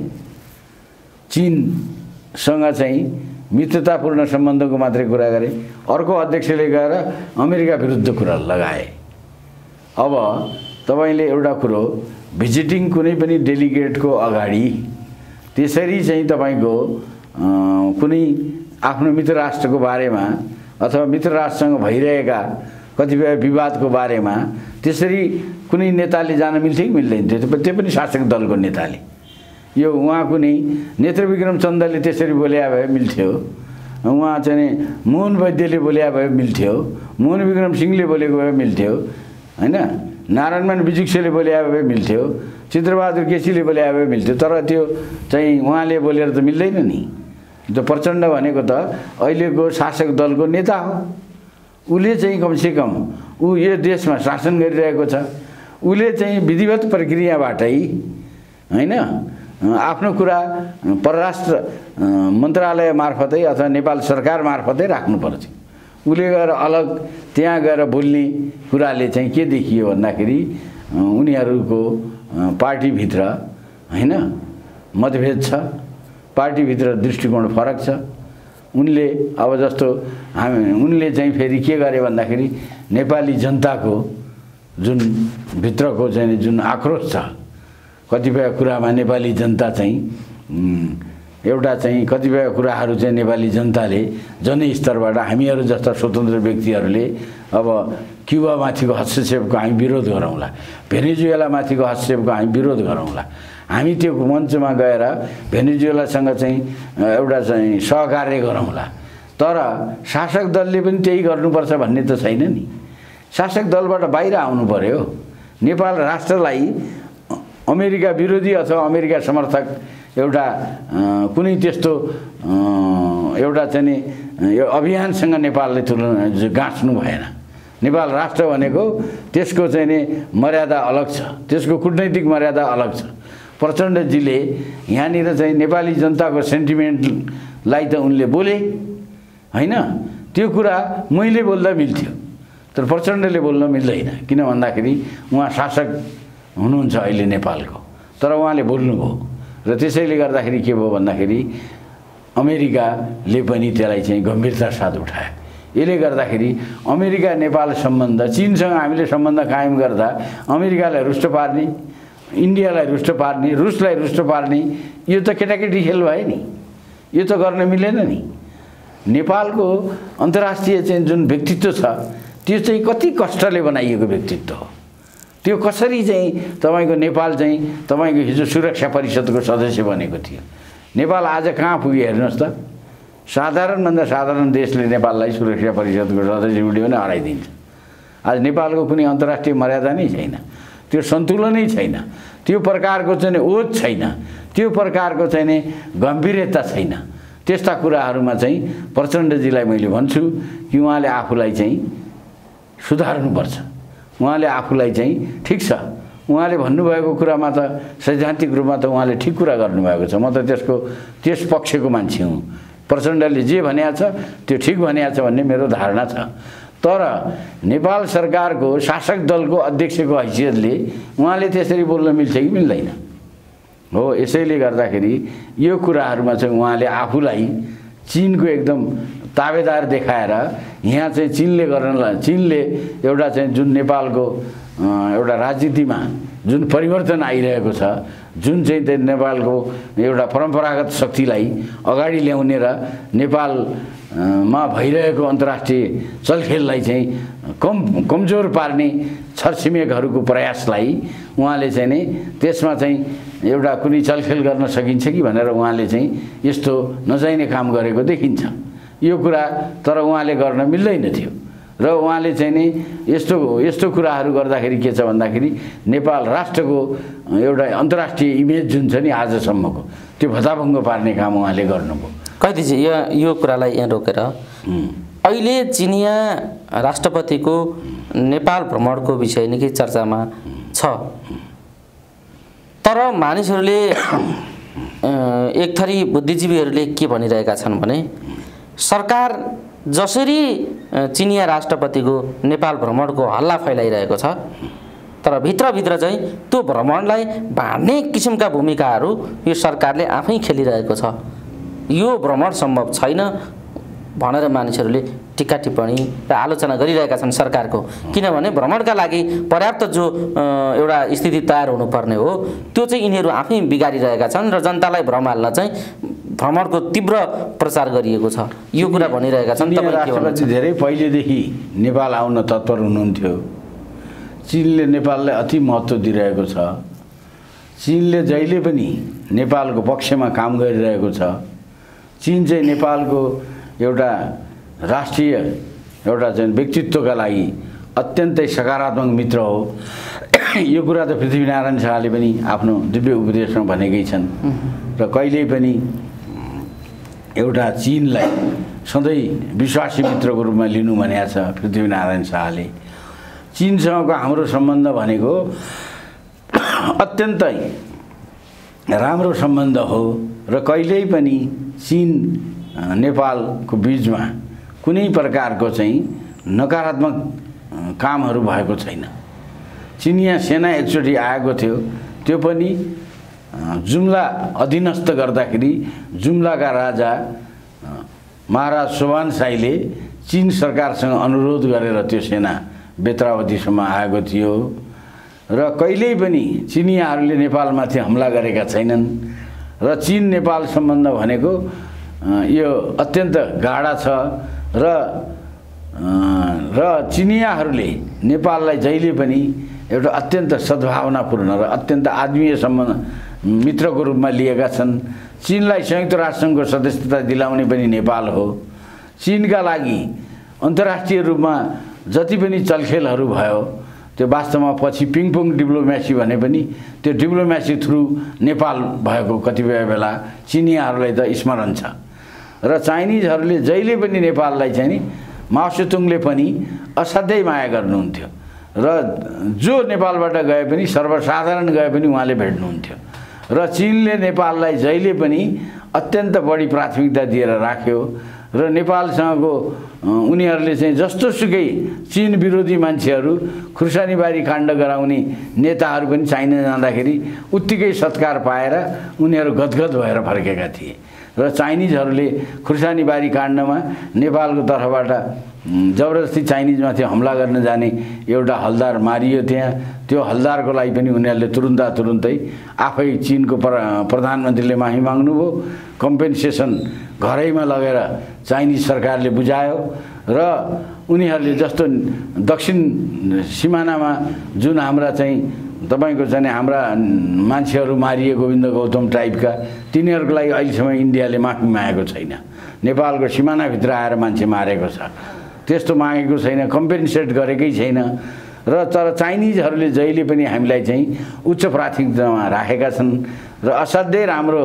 चीनसँग चाहिँ मित्रतापूर्ण सम्बन्धको मात्रै कुरा गरे अर्को अध्यक्षले गएर अमेरिका विरुद्ध कुरा लगाए अब तपाईले एउटा कुरो भिजिटिङ कुनै पनि डेलिगेटको अगाडि त्यसरी चाहिँ तपाईको कुनै आफ्नो मित्र राष्ट्रको बारेमा अथवा मित्र राष्ट्रसँग भइरहेका कतिपय विवादको बारेमा त्यसरी कुनै नेताले जान मिल्थ्यो कि मिल्दैन थियो त्यो पनि शासक दलको नेताले यो उहाँ कुनै नेत्रविक्रम चन्दले त्यसरी बोले भए मिल्थ्यो उहाँ चाहिँ मोहन वैद्यले बोले भए मिल्थ्यो मोहन विक्रम सिंहले बोलेको भए मिल्थ्यो हैन नारायणमान विजुक्सेले बोले भए मिल्थ्यो चित्रबहादुर केसीले बोले भए मिल्थ्यो तर त्यो चाहिँ उहाँले बोलेर त मिल्दैन नि त्यो प्रचण्ड भनेको त अहिलेको शासक दलको नेता हो उले चाहिँ कमसेकम ऊ यो देशमा शासन गरिरहेको छ उले चाहिँ विधिवत प्रक्रियाबाटै हैन आफ्नो कुरा परराष्ट्र मन्त्रालय मार्फतै अथवा नेपाल सरकार मार्फतै राख्नु पर्छ उले गएर अलग त्यहाँ गएर बोल्ने कुराले चाहिँ के देखियो भन्दाखेरि उनीहरूको पार्टीभित्र हैन मतभेद छ पार्टीभित्र दृष्टिकोण फरक छ उनले अब जस्तो हामी उनले चाहिँ फेरि के गरे भन्दाखेरि नेपाली जनताको जुन भित्रको चाहिँ जुन आक्रोश छ कतिपय कुरामा नेपाली जनता चाहिँ एउटा चाहिँ कतिपय कुराहरू चाहिँ नेपाली जनताले जनस्तरबाट हामीहरू जस्ता स्वतन्त्र व्यक्तिहरूले अब क्युबामाथिको हस्तक्षेपको हामी विरोध गरौँला, भेनेजुएलामाथिको हस्तक्षेपको हामी विरोध गरौँला। हामी त्यो मञ्चमा गएर भेनेजुएलासँग चाहिँ एउटा चाहिँ सहकार्य गरौँला। तर शासक दलले पनि त्यही गर्नुपर्छ भन्ने त छैन नि। शासक दलबाट बाहिर आउनु पर्यो। नेपाल राष्ट्रलाई अमेरिका विरोधी अथवा अमेरिका समर्थक एउटा कुनै त्यस्तो एउटा चाहिँ यो अभियानसँग नेपालले तुलना गाँच्नु भएन। नेपाल राष्ट्र भनेको त्यसको चाहिँ नि मर्यादा अलग छ, त्यसको कूटनैतिक मर्यादा अलग छ। प्रचण्डजीले यहाँनिर चाहिँ नेपाली जनताको सेन्टिमेन्टलाई त उनले बोले हैन, त्यो कुरा मैले बोल्दा मिल्थ्यो, तर प्रचण्डले बोल्न मिल्दैन। किन भन्दाखेरि उहाँ शासक हुनुहुन्छ अहिले नेपालको, तर उहाँले बोल्नुभयो र त्यसैले गर्दाखेरि के भयो भन्दाखेरि अमेरिकाले पनि त्यसलाई चाहिँ गम्भीरता साथ उठायो। यसले गर्दाखेरि अमेरिका नेपाल सम्बन्ध, चीनसँग हामीले सम्बन्ध कायम गर्दा अमेरिकालाई रुष्ट पार्ने, इन्डियालाई रुष्ट पार्ने, रुसलाई रुष्ट पार्ने, यो त केटाकेटी खेल भयो नि। यो त गर्न मिलेन नि। नेपालको अन्तर्राष्ट्रिय चाहिँ जुन व्यक्तित्व छ त्यो चाहिँ कति कष्टले बनाइएको व्यक्तित्व हो। त्यो कसरी चाहिँ तपाईको नेपाल चाहिँ तपाईको हिजो सुरक्षा परिषदको सदस्य बनेको थियो। नेपाल आज कहाँ पुग्यो हेर्नुहोस् त। साधारणभन्दा साधारण देशले नेपाललाई सुरक्षा परिषदको सदस्य उड्यो भने हराइदिन्छ। आज नेपालको कुनै अन्तर्राष्ट्रिय मर्यादा नै छैन, त्यो सन्तुलनै छैन, त्यो प्रकारको चाहिँ ओत छैन, त्यो प्रकारको चाहिँ गम्भीरता छैन। त्यस्ता कुराहरूमा चाहिँ प्रचण्डजीलाई मैले भन्छु कि उहाँले आफूलाई चाहिँ सुधार्नुपर्छ। उहाँले आफूलाई चाहिँ ठिक छ, उहाँले भन्नुभएको कुरामा त सैद्धान्तिक रूपमा त उहाँले ठिक कुरा गर्नुभएको छ। म त त्यसको त्यस पक्षको मान्छे हुँ। प्रचण्डले जे भनेको छ त्यो ठिक भनेको छ भन्ने मेरो धारणा छ। तर नेपाल सरकारको शासक दलको अध्यक्षको हैसियतले उहाँले त्यसरी बोल्न मिल्छ कि मिल्दैन हो। यसैले गर्दाखेरि यो कुराहरूमा चाहिँ उहाँले आफूलाई चीनको एकदम ताबेदार देखाएर यहाँ चाहिँ चीनले गर्न चीनले एउटा चाहिँ जुन नेपालको एउटा राजनीतिमा जुन परिवर्तन आइरहेको छ, जुन चाहिँ त्यो नेपालको एउटा परम्परागत शक्तिलाई अगाडि ल्याउने र नेपालमा भइरहेको अन्तर्राष्ट्रिय चलखेललाई चाहिँ कम कमजोर पार्ने छरछिमेकहरूको प्रयासलाई उहाँले चाहिँ नि त्यसमा चाहिँ एउटा कुनै चलखेल गर्न सकिन्छ कि भनेर उहाँले चाहिँ यस्तो नचाहिने काम गरेको देखिन्छ। यो कुरा तर उहाँले गर्न मिल्दैन थियो र उहाँले चाहिँ नि यस्तो यस्तो कुराहरू गर्दाखेरि के छ भन्दाखेरि नेपाल राष्ट्रको एउटा अन्तर्राष्ट्रिय इमेज जुन छ नि आजसम्मको त्यो भताभङ्ग पार्ने काम उहाँले गर्नुभयो। कहिलेजी यो यो कुरालाई यहाँ रोकेर अहिले चिनिया राष्ट्रपतिको नेपाल भ्रमणको विषय निकै चर्चामा छ, तर मानिसहरूले एक थरी बुद्धिजीवीहरूले के भनिरहेका छन् भने सरकार जसरी चिनिया राष्ट्रपतिको नेपाल भ्रमणको हल्ला फैलाइरहेको छ, तर भित्रभित्र चाहिँ त्यो भ्रमणलाई भाड्ने किसिमका भूमिकाहरू यो सरकारले आफै खेलिरहेको छ। यो भ्रमण सम्भव छैन भनेर मानिसहरूले टिक्का टिप्पणी र आलोचना गरिरहेका छन् सरकारको। किनभने भ्रमणका लागि पर्याप्त जो एउटा स्थिति तयार हुनुपर्ने हो त्यो चाहिँ यिनीहरू आफै बिगारिरहेका छन् र जनतालाई भ्रम हाल्न चाहिँ भ्रमणको तीव्र प्रचार गरिएको छ, यो कुरा भनिरहेका छन्। राष्ट्रपति धेरै पहिलेदेखि नेपाल आउन तत्पर हुनुहुन्थ्यो। चीनले नेपाललाई अति महत्त्व दिइरहेको छ। चीनले जहिले पनि नेपालको पक्षमा काम गरिरहेको छ। चीन चाहिँ नेपालको एउटा राष्ट्रिय एउटा चाहिँ व्यक्तित्वका लागि अत्यन्तै सकारात्मक मित्र हो। यो कुरा त पृथ्वीनारायण शाहले पनि आफ्नो दिव्य उपदेशमा भनेकै छन् र कहिल्यै पनि एउटा चीनलाई सधैँ विश्वासी मित्रको रूपमा लिनु भनेको छ पृथ्वीनारायण शाहले। चीनसँगको हाम्रो सम्बन्ध भनेको अत्यन्तै राम्रो सम्बन्ध हो र कहिल्यै पनि चीन नेपालको बीचमा कुनै प्रकारको चाहिँ नकारात्मक कामहरू भएको छैन। चिनिया सेना एकचोटि आएको थियो, त्यो पनि जुम्ला अधीनस्थ गर्दाखेरि जुम्लाका राजा महाराज सोभान शाहीले चीन सरकारसँग अनुरोध गरेर त्यो सेना बेत्रावतीसम्म आएको थियो र कहिल्यै पनि चिनियाहरूले नेपालमाथि हमला गरेका छैनन् र चीन नेपाल सम्बन्ध भनेको यो अत्यन्त गाढा छ र र चिनियाहरूले नेपाललाई जहिले पनि एउटा अत्यन्त सद्भावनापूर्ण र अत्यन्त आत्मीय सम्बन्ध मित्रको रूपमा लिएका छन्। चीनलाई संयुक्त राष्ट्रसङ्घको सदस्यता दिलाउने पनि नेपाल हो। चीनका लागि अन्तर्राष्ट्रिय रूपमा जति पनि चलखेलहरू भयो त्यो वास्तवमा पछि पिङपोङ डिप्लोमेसी भने पनि त्यो डिप्लोमेसी थ्रु नेपाल भएको कतिपय बेला चिनियाहरूलाई त स्मरण छ र चाइनिजहरूले जहिले पनि नेपाललाई चाहिँ नि माओ सेतुङले पनि असाध्यै माया गर्नुहुन्थ्यो र जो नेपालबाट गए पनि सर्वसाधारण गए पनि उहाँले भेट्नुहुन्थ्यो र चीनले नेपाललाई जहिले पनि अत्यन्त बढी प्राथमिकता दिएर राख्यो र नेपालसँगको उनीहरूले चाहिँ जस्तोसुकै चीन विरोधी मान्छेहरू खुर्सानीबारी काण्ड गराउने नेताहरू पनि चाइना जाँदाखेरि उत्तिकै सत्कार पाएर उनीहरू गदगद भएर फर्केका थिए र चाइनिजहरूले खुर्सानीबारी काण्डमा नेपालको तर्फबाट जबरजस्ती चाइनिजमाथि हमला गर्न जाने एउटा हलदार मारियो त्यहाँ। त्यो हलदारको लागि पनि उनीहरूले तुरुन्ता तुरुन्तै आफै चीनको प्रधानमन्त्रीले माफी माग्नुभयो, कम्पेन्सेसन घरैमा लगेर चाइनिज सरकारले बुझायो र उनीहरूले जस्तो दक्षिण सिमानामा जुन हाम्रा चाहिँ तपाईको चाहिँ हाम्रा मान्छेहरू मारिए गोविन्द गौतम टाइपका तिनीहरूको लागि अहिलेसम्म इन्डियाले माफी मागेको छैन। नेपालको सिमानाभित्र आएर मान्छे मारेको छ त्यस्तो मागेको छैन, कम्पेन्सेट गरेकै छैन र तर चाइनिजहरूले जहिले पनि हामीलाई चाहिँ उच्च प्राथमिकतामा राखेका छन् र असाध्यै राम्रो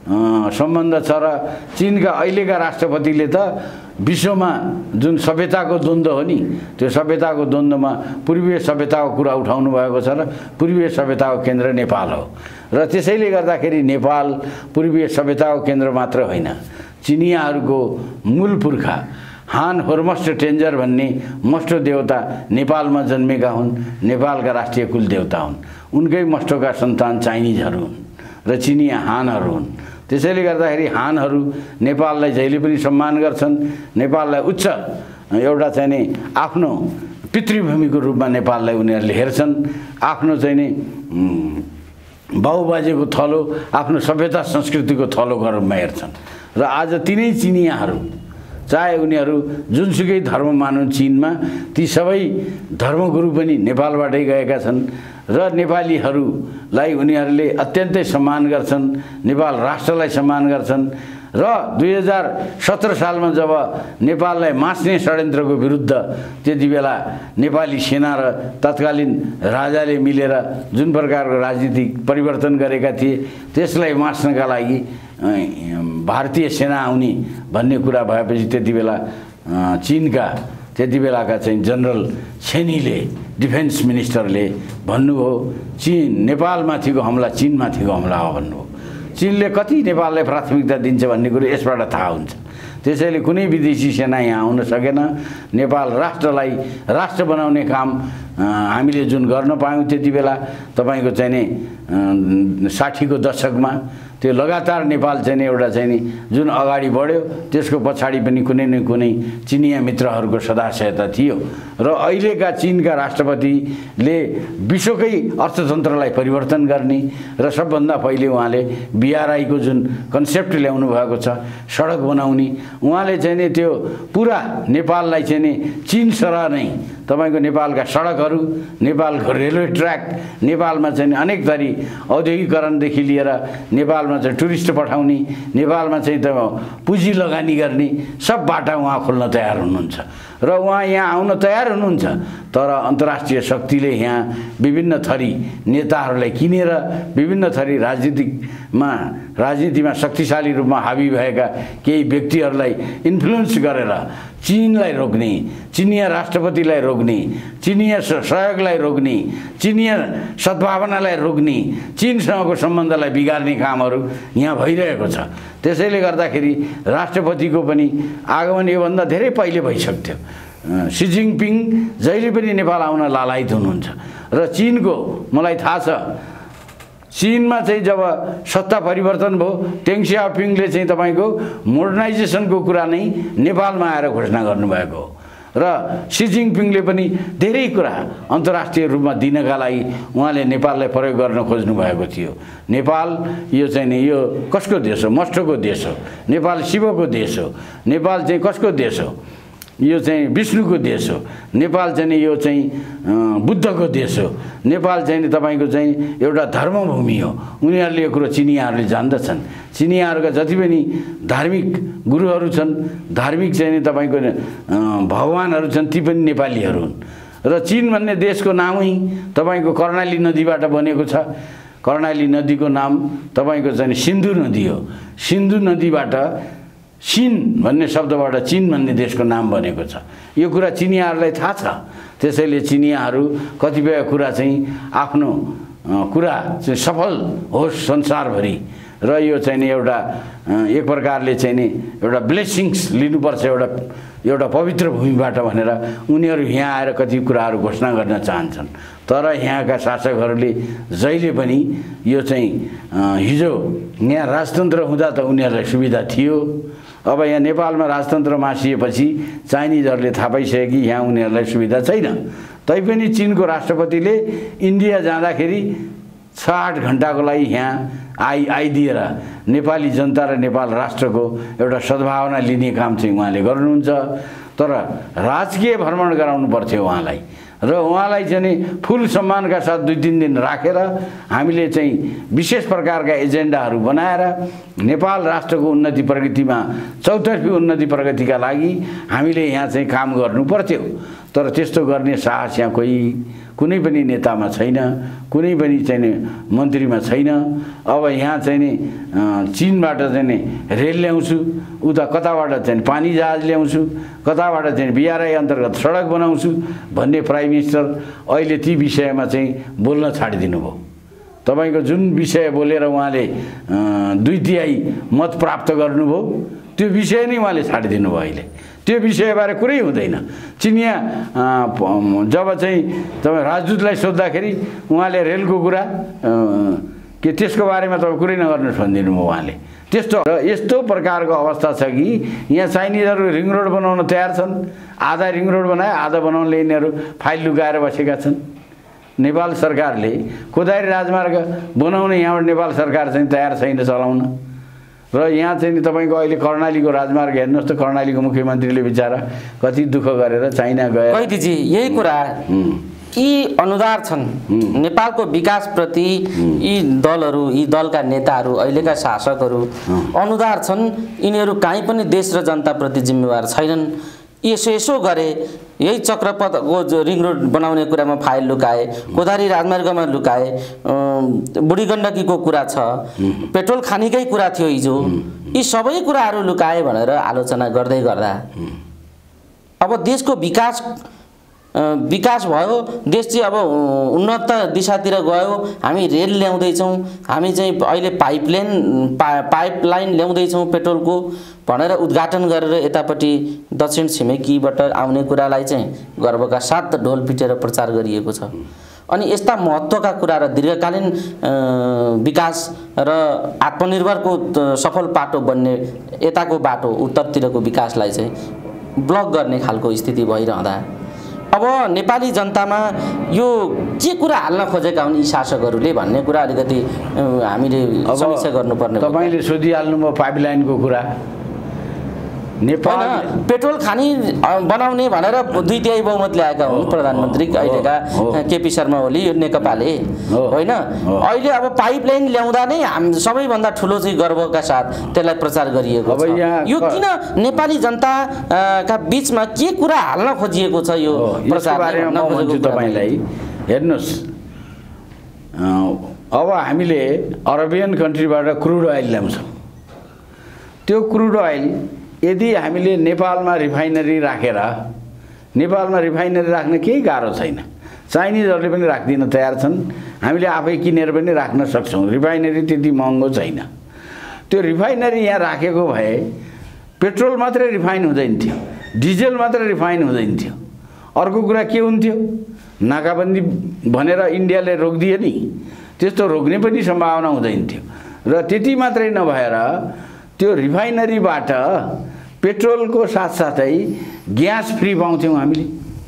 सम्बन्ध छ र चीनका अहिलेका राष्ट्रपतिले त विश्वमा जुन सभ्यताको द्वन्द्व हो नि त्यो सभ्यताको द्वन्द्वमा पूर्वीय सभ्यताको कुरा उठाउनु भएको छ र पूर्वीय सभ्यताको केन्द्र नेपाल हो र त्यसैले गर्दाखेरि नेपाल पूर्वीय सभ्यताको केन्द्र मात्र होइन, चिनियाहरूको मूल पुर्खा हान होर्मस्ट टेन्जर भन्ने मस्ट देवता नेपालमा जन्मेका हुन्, नेपालका राष्ट्रिय कुल देवता हुन्, उनकै मस्टका सन्तान चाइनिजहरू हुन् र चिनिया हानहरू हुन्। त्यसैले गर्दाखेरि हानहरू नेपाललाई जहिले पनि सम्मान गर्छन्, नेपाललाई उच्च एउटा चाहिँ नि आफ्नो पितृभूमिको रूपमा नेपाललाई उनीहरूले हेर्छन्, आफ्नो चाहिँ नि बाबुबाजेको थलो, आफ्नो सभ्यता संस्कृतिको थलोको रूपमा हेर्छन् र आज तिनै चिनियाहरू चाहे उनीहरू जुनसुकै धर्म मानुन् चीनमा, ती सबै धर्मगुरु पनि नेपालबाटै गएका छन् र नेपालीहरूलाई उनीहरूले अत्यन्तै सम्मान गर्छन्, नेपाल राष्ट्रलाई सम्मान गर्छन् र दुई हजार सत्र सालमा जब नेपाललाई मास्ने षड्यन्त्रको विरुद्ध त्यति बेला नेपाली सेना र तत्कालीन राजाले मिलेर जुन प्रकारको राजनीतिक परिवर्तन गरेका थिए त्यसलाई मास्नका लागि भारतीय सेना आउने भन्ने कुरा भएपछि त्यति बेला चीनका त्यति बेलाका चाहिँ जनरल छेनीले डिफेन्स मिनिस्टरले भन्नुभयो चीन नेपालमाथिको हमला चीनमाथिको हमला हो भन्नुभयो। चीनले कति नेपाललाई प्राथमिकता दिन्छ भन्ने कुरो यसबाट थाहा हुन्छ। त्यसैले कुनै विदेशी सेना यहाँ आउन सकेन। नेपाल राष्ट्रलाई राष्ट्र बनाउने काम हामीले जुन गर्न पायौँ त्यति बेला तपाईको चाहिँ नि साठीको दशकमा त्यो लगातार नेपाल चाहिँ एउटा चाहिँ नि जुन अगाडि बढ्यो त्यसको पछाडि पनि कुनै न कुनै चिनिया मित्रहरूको सदासहायता थियो र अहिलेका चीनका राष्ट्रपतिले विश्वकै अर्थतन्त्रलाई परिवर्तन गर्ने र सबभन्दा पहिले उहाँले बिआरआईको जुन कन्सेप्ट ल्याउनु भएको छ सडक बनाउने, उहाँले चाहिँ नि त्यो पुरा नेपाललाई चाहिँ नि चीन सरह नै तपाईको नेपालका सडकहरू, नेपालको रेलवे ट्र्याक, नेपालमा चाहिँ अनेक थरी औद्योगिकरणदेखि लिएर नेपालमा चाहिँ टुरिस्ट पठाउने, नेपालमा चाहिँ त पुँजी लगानी गर्ने सब बाटा उहाँ खोल्न तयार हुनुहुन्छ र उहाँ यहाँ आउन तयार हुनुहुन्छ। तर अन्तर्राष्ट्रिय शक्तिले यहाँ विभिन्न थरी नेताहरूलाई किनेर विभिन्न थरी राजनीतिकमा राजनीतिमा शक्तिशाली रूपमा हावी भएका केही व्यक्तिहरूलाई इन्फ्लुएन्स गरेर चीनलाई रोक्ने, चिनिया राष्ट्रपतिलाई रोक्ने, चिनिया सहयोगलाई रोक्ने, चिनिया सद्भावनालाई रोक्ने, चीनसँगको सम्बन्धलाई बिगार्ने कामहरू यहाँ भइरहेको छ। त्यसैले गर्दाखेरि राष्ट्रपतिको पनि आगमन योभन्दा धेरै पहिले भइसक्थ्यो। सी जिनपिङ जहिले पनि नेपाल आउन लालायित हुनुहुन्छ र चीनको मलाई थाहा छ चीनमा चाहिँ जब सत्ता परिवर्तन भयो टेङ सियाओपिङले चाहिँ तपाईको मोडर्नाइजेसनको कुरा नै नेपालमा आएर घोषणा गर्नुभएको हो र सी जिनपिङले पनि धेरै कुरा अन्तर्राष्ट्रिय रूपमा दिनका लागि उहाँले नेपाललाई प्रयोग गर्न खोज्नु भएको थियो। नेपाल यो चाहिँ नि यो कसको देश हो? मष्टको देश हो। नेपाल शिवको देश हो। नेपाल चाहिँ कसको देश हो? यो चाहिँ विष्णुको देश हो। नेपाल चाहिँ यो चाहिँ बुद्धको देश हो। नेपाल चाहिँ तपाईँको चाहिँ एउटा धर्मभूमि हो। उनीहरूले यो कुरो चिनियाहरूले जान्दछन्। चिनियाहरूका जति पनि धार्मिक गुरुहरू छन्, धार्मिक चाहिँ तपाईँको भगवानहरू छन्, ती पनि नेपालीहरू हुन्। र चीन भन्ने देशको नामै तपाईँको कर्णाली नदीबाट बनेको छ। कर्णाली नदीको नाम तपाईँको चाहिँ सिन्धु नदी हो। सिन्धु नदीबाट चीन भन्ने शब्दबाट चीन भन्ने देशको नाम बनेको छ। यो कुरा चिनियाहरूलाई थाहा छ। त्यसैले चिनियाहरू कतिपय कुरा चाहिँ आफ्नो कुरा चाहिँ सफल होस् संसारभरि र यो चाहिँ नि एउटा एक प्रकारले चाहिँ नि एउटा ब्लेसिङ्स लिनुपर्छ एउटा एउटा पवित्र भूमिबाट भनेर उनीहरू यहाँ आएर कति कुराहरू घोषणा गर्न चाहन्छन्। तर यहाँका शासकहरूले जहिले पनि यो चाहिँ हिजो यहाँ राजतन्त्र हुँदा त उनीहरूलाई सुविधा थियो। अब यहाँ नेपालमा राजतन्त्र मासिएपछि चाइनिजहरूले थाहा पाइसके कि यहाँ उनीहरूलाई सुविधा छैन। तैपनि चीनको राष्ट्रपतिले इन्डिया जाँदाखेरि छ आठ घन्टाको लागि यहाँ आइ आइदिएर नेपाली जनता र नेपाल राष्ट्रको एउटा सद्भावना लिने काम चाहिँ उहाँले गर्नुहुन्छ। तर राजकीय भ्रमण गराउनु पर्थ्यो उहाँलाई र उहाँलाई चाहिँ फुल सम्मानका साथ दुई तीन दिन राखेर हामीले चाहिँ विशेष प्रकारका एजेन्डाहरू बनाएर नेपाल राष्ट्रको उन्नति प्रगतिमा चौतर्फी उन्नति प्रगतिका लागि हामीले यहाँ चाहिँ काम गर्नु पर्थ्यो। तर त्यस्तो गर्ने साहस यहाँ कोही कुनै पनि नेतामा छैन, कुनै पनि चाहिँ मन्त्रीमा छैन। अब यहाँ चाहिँ नि चीनबाट चाहिँ नि रेल ल्याउँछु, उता कताबाट चाहिँ पानी जहाज ल्याउँछु, कताबाट चाहिँ बिआरआई अन्तर्गत सडक बनाउँछु भन्ने प्राइम मिनिस्टर अहिले ती विषयमा चाहिँ बोल्न छाडिदिनु भयो। तपाईको जुन विषय बोलेर उहाँले दुई तिहाई मत प्राप्त गर्नुभयो त्यो विषय नै उहाँले छाडिदिनु भयो। अहिले त्यो विषयबारे कुरै हुँदैन। चिनिया जब चाहिँ तपाईँ राजदूतलाई सोद्धाखेरि उहाँले रेलको कुरा के त्यसको बारेमा तपाईँ कुरै नगर्नुहोस् भनिदिनु भयो उहाँले। त्यस्तो र यस्तो प्रकारको अवस्था छ कि यहाँ चाइनिजहरू रिङ रोड बनाउन तयार छन्। आधा रिङ रोड बनाए, आधा बनाउनले यिनीहरू फाइल लुकाएर बसेका छन्। नेपाल सरकारले कोदारी राजमार्ग बनाउने यहाँबाट नेपाल सरकार चाहिँ तयार छैन चलाउन। र यहाँ चाहिँ नि तपाईँको अहिले कर्णालीको राजमार्ग हेर्नुहोस् त, कर्णालीको मुख्यमन्त्रीले बिचारा कति दुःख गरेर चाइना गए। कैदीजी यही कुरा यी अनुदार छन् नेपालको विकासप्रति। यी दलहरू, यी दलका नेताहरू, अहिलेका शासकहरू अनुदार छन्। यिनीहरू काहीँ पनि देश र जनताप्रति जिम्मेवार छैनन्। यसो यसो गरे, यही चक्रपथको रिङ रोड बनाउने कुरामा फाइल लुकाए, कोदारी राजमार्गमा लुकाए, बुढी गण्डकीको कुरा छ, पेट्रोल खानीकै कुरा थियो हिजो, यी सबै कुराहरू लुकाए भनेर आलोचना गर्दै गर्दा अब देशको विकास विकास भयो, देश चाहिँ अब उन्नत दिशातिर गयो। हामी रेल ल्याउँदैछौँ, हामी चाहिँ अहिले पाइपलाइन पा पाइपलाइन ल्याउँदैछौँ पेट्रोलको भनेर उद्घाटन गरेर यतापट्टि दक्षिण छिमेकीबाट आउने कुरालाई चाहिँ गर्वका साथ ढोल पिटेर प्रचार गरिएको छ। अनि यस्ता महत्त्वका कुरा र दीर्घकालीन विकास र आत्मनिर्भरको सफल पाटो बन्ने यताको बाटो उत्तरतिरको विकासलाई चाहिँ ब्लक गर्ने खालको स्थिति भइरहँदा अब नेपाली जनतामा यो के कुरा हाल्न खोजेका हुन् यी शासकहरूले भन्ने कुरा अलिकति हामीले समीक्षा गर्नुपर्ने। तपाईँले सोधिहाल्नुभयो पाइपलाइनको कुरा। नेपाल पेट्रोल खानी बनाउने भनेर दुई तिहाई बहुमत ल्याएका हुन् प्रधानमन्त्री अहिलेका केपी शर्मा ओली, यो नेकपाले होइन। अहिले अब पाइपलाइन ल्याउँदा नै हाम सबैभन्दा ठुलो चाहिँ गर्वका साथ त्यसलाई प्रचार गरिएको छ। यो किन नेपाली जनताका बिचमा के कुरा हाल्न खोजिएको छ यो प्रचार? तपाईँलाई हेर्नुहोस्, अब हामीले अरबियन कन्ट्रीबाट क्रुड अयल ल्याउँछौँ। त्यो क्रुड अयल यदि हामीले नेपालमा रिफाइनरी राखेर, नेपालमा रिफाइनरी राख्न केही गाह्रो छैन। चाइनिजहरूले पनि राख्दिन तयार छन्, हामीले आफै किनेर पनि राख्न सक्छौँ। रिफाइनरी त्यति महँगो छैन। त्यो रिफाइनरी यहाँ राखेको भए पेट्रोल मात्रै रिफाइन हुँदैन थियो, डिजेल मात्रै रिफाइन हुँदैन थियो। अर्को कुरा के हुन्थ्यो, नाकाबन्दी भनेर इन्डियाले रोकिदियो नि, त्यस्तो रोक्ने पनि सम्भावना हुँदैन थियो। र त्यति मात्रै नभएर त्यो रिफाइनरीबाट पेट्रोलको साथसाथै ग्यास फ्री पाउँथ्यौँ हामीले,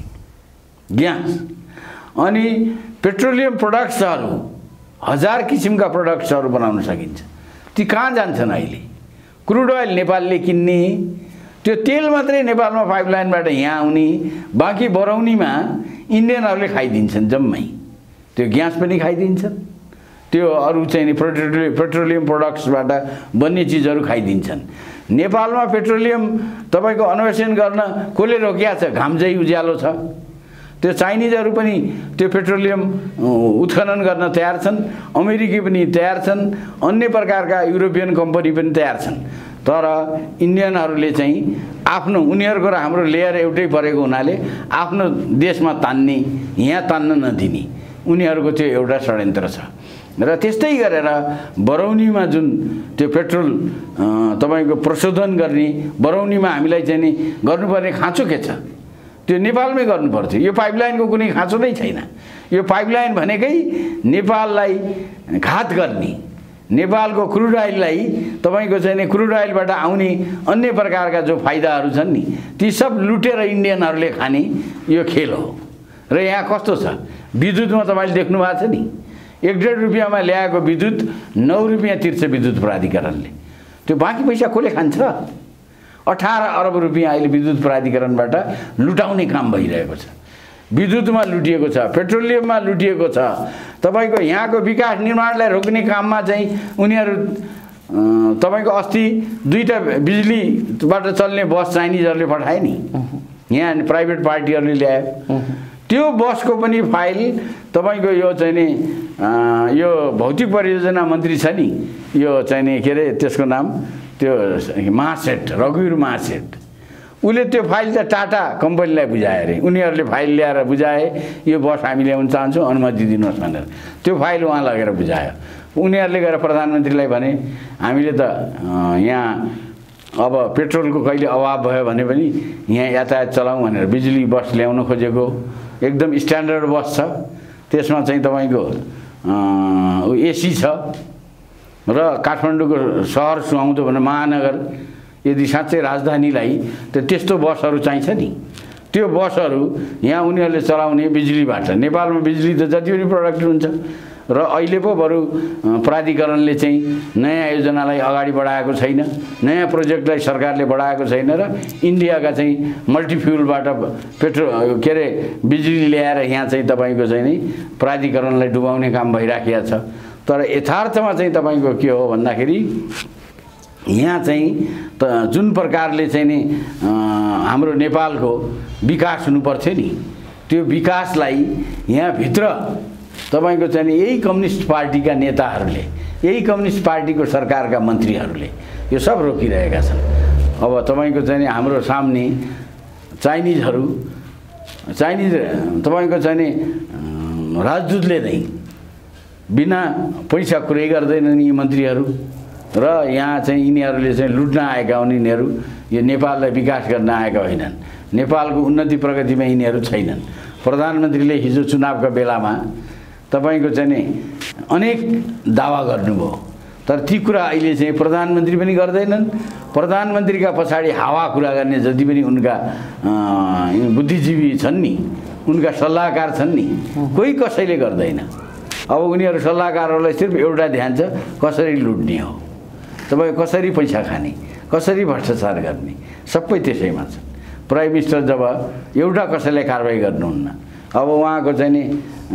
ग्यास। अनि पेट्रोलियम प्रोडक्ट्सहरू हजार किसिमका प्रोडक्ट्सहरू बनाउन सकिन्छ। ती कहाँ जान्छन् अहिले? क्रुड ओइल नेपालले किन्ने, त्यो तेल मात्रै नेपालमा पाइपलाइनबाट यहाँ आउने, बाँकी बरौनीमा इन्डियनहरूले खाइदिन्छन् जम्मै। त्यो ग्यास पनि खाइदिन्छन्, त्यो अरू चाहिँ नि पेट्रोलियम पेट्रोलियम प्रोडक्ट्सबाट बन्ने चिजहरू खाइदिन्छन्। नेपालमा पेट्रोलियम तपाईँको अन्वेषण गर्न कसले रोकिया छ? घामझै उज्यालो छ। त्यो चाइनिजहरू पनि त्यो पेट्रोलियम उत्खनन गर्न तयार छन्, अमेरिकी पनि तयार छन्, अन्य प्रकारका युरोपियन कम्पनी पनि तयार छन्। तर इन्डियनहरूले चाहिँ आफ्नो, उनीहरूको र हाम्रो लेयर एउटै परेको हुनाले आफ्नो देशमा तान्ने, यहाँ तान्न नदिने, उनीहरूको त्यो एउटा षड्यन्त्र छ। र त्यस्तै गरेर बरौनीमा जुन त्यो पेट्रोल तपाईँको प्रशोधन गर्ने, बरौनीमा हामीलाई चाहिँ नि गर्नुपर्ने खाँचो के छ? त्यो नेपालमै गर्नुपर्थ्यो। यो पाइपलाइनको कुनै खाँचो नै छैन। यो पाइपलाइन भनेकै नेपाललाई घात गर्ने, नेपालको क्रुड ओइललाई तपाईँको चाहिँ नि क्रुड ओइलबाट आउने अन्य प्रकारका जो फाइदाहरू छन् नि, ती सब लुटेर इन्डियनहरूले खाने यो खेल हो। र यहाँ कस्तो छ? विद्युतमा तपाईँले देख्नु भएको छ नि, एक डेढ रुपियाँमा ल्याएको विद्युत नौ रुपियाँ तिर्छ विद्युत प्राधिकरणले। त्यो बाँकी पैसा कसले खान्छ? अठार अरब रुपियाँ अहिले विद्युत प्राधिकरणबाट लुटाउने काम भइरहेको छ। विद्युतमा लुटिएको छ, पेट्रोलियममा लुटिएको छ। तपाईँको यहाँको विकास निर्माणलाई रोक्ने काममा चाहिँ उनीहरू तपाईँको अस्ति दुईवटा बिजुलीबाट चल्ने बस चाइनिजहरूले पठाए नि, यहाँ प्राइभेट पार्टीहरूले ल्यायो। त्यो बसको पनि फाइल तपाईँको यो चाहिँ नि यो भौतिक परियोजना मन्त्री छ नि, यो चाहिँ नि के अरे त्यसको नाम, त्यो महासेठ, रघुवीर महासेठ, उसले त्यो फाइल त टाटा कम्पनीलाई बुझाए अरे। उनीहरूले फाइल ल्याएर बुझाए यो बस हामी ल्याउन चाहन्छौँ, अनुमति दिनुहोस् भनेर। त्यो फाइल उहाँ लगेर बुझायो। उनीहरूले गएर प्रधानमन्त्रीलाई भने हामीले त यहाँ अब पेट्रोलको कहिले अभाव भयो भने पनि यहाँ यातायात चलाउँ भनेर बिजुली बस ल्याउन खोजेको, एकदम स्ट्यान्डर्ड बस छ, त्यसमा चाहिँ तपाईँको एसी छ र काठमाडौँको सहर सुहाउँदो भने महानगर, यदि साँच्चै राजधानीलाई त त्यस्तो बसहरू चाहिन्छ नि। त्यो बसहरू यहाँ उनीहरूले चलाउने बिजुलीबाट। नेपालमा बिजुली त जति पनि प्रडक्ट हुन्छ र अहिले पो बरु प्राधिकरणले चाहिँ नयाँ योजनालाई अगाडि बढाएको छैन, नयाँ प्रोजेक्टलाई सरकारले बढाएको छैन र इन्डियाका चाहिँ मल्टिफ्युलबाट पेट्रोल के अरे बिजुली ल्याएर यहाँ चाहिँ तपाईँको चाहिँ नि प्राधिकरणलाई डुबाउने काम भइराखेको छ। तर यथार्थमा चाहिँ तपाईँको के हो भन्दाखेरि यहाँ चाहिँ त जुन प्रकारले चाहिँ नि हाम्रो नेपालको विकास हुनुपर्थ्यो नि, त्यो विकासलाई यहाँभित्र तपाईँको चाहिँ नि यही कम्युनिस्ट पार्टीका नेताहरूले, यही कम्युनिस्ट पार्टीको सरकारका मन्त्रीहरूले यो सब रोकिरहेका छन्। अब तपाईँको चाहिँ नि हाम्रो सामने चाइनिजहरू, चाइनिज तपाईँको चाहिँ नि राजदूतले नै बिना पैसा कुरै गर्दैनन् यी मन्त्रीहरू, र यहाँ चाहिँ यिनीहरूले चाहिँ लुट्न आएका हुन्। यिनीहरू यो नेपाललाई विकास गर्न आएका होइनन्, नेपालको उन्नति प्रगतिमा यिनीहरू छैनन्। प्रधानमन्त्रीले हिजो चुनावका बेलामा तपाईँको चाहिँ नि अनेक दावा गर्नुभयो, तर ती कुरा अहिले चाहिँ प्रधानमन्त्री पनि गर्दैनन्। प्रधानमन्त्रीका पछाडि हावा कुरा गर्ने जति पनि उनका बुद्धिजीवी छन् नि, उनका सल्लाहकार छन् नि, कोही कसैले गर्दैन। अब उनीहरू सल्लाहकारहरूलाई सिर्फ एउटा ध्यान छ, कसरी लुट्ने हो, तपाईँ कसरी पैसा खाने, कसरी भ्रष्टाचार गर्ने, सबै त्यसैमा छ। प्राइम मिनिस्टर जब एउटा कसैलाई कारवाही गर्नुहुन्न, अब उहाँको चाहिँ नि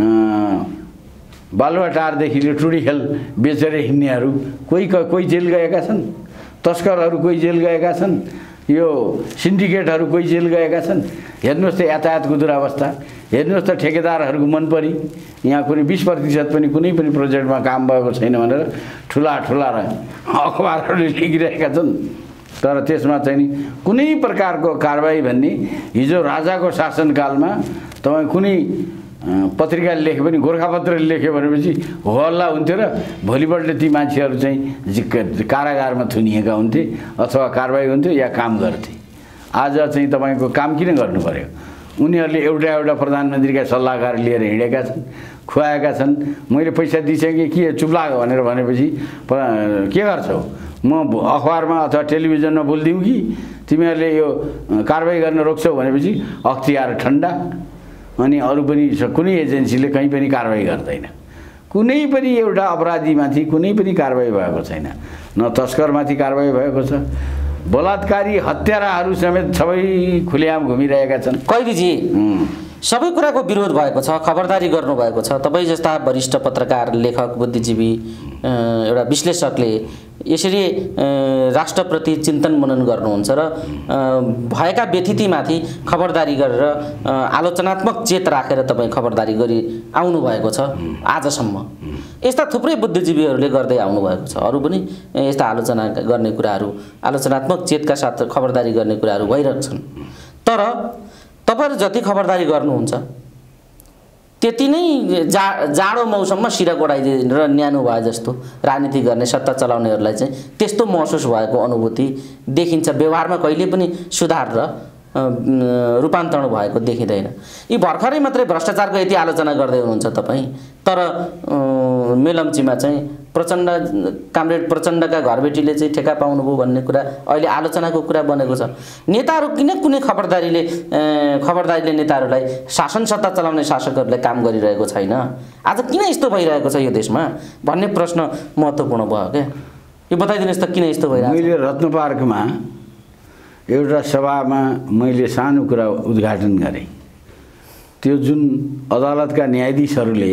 बालुवाटारदेखि टुडीखेल बेचेर हिँड्नेहरू कोही कोही जेल गएका छन्, तस्करहरू कोही जेल गएका छन्, यो सिन्डिकेटहरू कोही जेल गएका छन्। हेर्नुहोस् त यातायातको दुरावस्था, हेर्नुहोस् त ठेकेदारहरूको मन परी यहाँ कुनै बिस प्रतिशत पनि कुनै पनि प्रोजेक्टमा काम भएको छैन भनेर ठुला ठुला र अखबारहरूले लेखिरहेका छन्। तर त्यसमा चाहिँ नि कुनै प्रकारको कारबाही भन्ने, हिजो राजाको शासनकालमा तपाईँ कुनै पत्रिकाले लेख्यो भने, गोर्खापत्रले लेख्यो भनेपछि हो हल्ला हुन्थ्यो र भोलिपल्ट ती मान्छेहरू चाहिँ कारागारमा थुनिएका हुन्थे अथवा कारबाही हुन्थ्यो या काम गर्थे। आज चाहिँ तपाईँको काम किन गर्नु पर्यो? उनीहरूले एउटा एउटा प्रधानमन्त्रीका सल्लाहकार लिएर हिँडेका छन्, खुवाएका छन्। मैले पैसा दिइसकेँ कि के चुप लाग भनेर भनेपछि के गर्छौ? म अखबारमा अथवा टेलिभिजनमा बोलिदिउँ कि तिमीहरूले यो कारबाही गर्न रोक्छौ भनेपछि अख्तियार ठन्डा। अनि अरू पनि कुनै एजेन्सीले कहीँ पनि कारबाही गर्दैन। कुनै पनि एउटा अपराधीमाथि कुनै पनि कारबाही भएको छैन। न तस्करमाथि कारबाही भएको छ। बलात्कारी हत्याराहरू समेत सबै खुलेआम घुमिरहेका छन्। कैदीजी सबै कुराको विरोध भएको छ, खबरदारी गर्नुभएको छ। तपाईँ जस्ता वरिष्ठ पत्रकार, लेखक, बुद्धिजीवी, एउटा विश्लेषकले यसरी राष्ट्रप्रति चिन्तन मनन गर्नुहुन्छ र भएका व्यथितिमाथि खबरदारी गरेर आलोचनात्मक चेत राखेर तपाईँ खबरदारी गरी आउनुभएको छ आजसम्म। यस्ता थुप्रै बुद्धिजीवीहरूले गर्दै आउनुभएको छ। अरू पनि यस्ता आलोचना गर्ने कुराहरू, आलोचनात्मक चेतका साथ खबरदारी गर्ने कुराहरू भइरहेछन्। तर तपाईहरु जति खबरदारी गर्नुहुन्छ त्यति नै जा जाडो मौसममा सिरा गोडाइदिएर न्यानो भए जस्तो राजनीति गर्ने, सत्ता चलाउनेहरूलाई चाहिँ त्यस्तो महसुस भएको अनुभूति देखिन्छ। व्यवहारमा कहिले पनि सुधार र रूपान्तरण भएको देखिँदैन। यी भर्खरै मात्रै भ्रष्टाचारको यति आलोचना गर्दै हुनुहुन्छ तपाईँ, तर मेलम्चीमा चाहिँ प्रचण्ड कामरेड प्रचण्डका घरबेटीले चाहिँ ठेका पाउनुभयो भन्ने कुरा अहिले आलोचनाको कुरा बनेको छ। नेताहरू किन कुनै खबरदारीले खबरदारीले नेताहरूलाई, शासन सत्ता चलाउने शासकहरूलाई काम गरिरहेको छैन? आज किन यस्तो भइरहेको छ यो देशमा भन्ने प्रश्न महत्त्वपूर्ण भयो क्या। यो बताइदिनुहोस् त किन यस्तो भइरहेको छ? मैले रत्न पार्कमा एउटा सभामा मैले सानो कुरा उद्घाटन गरेँ। त्यो जुन अदालतका न्यायाधीशहरूले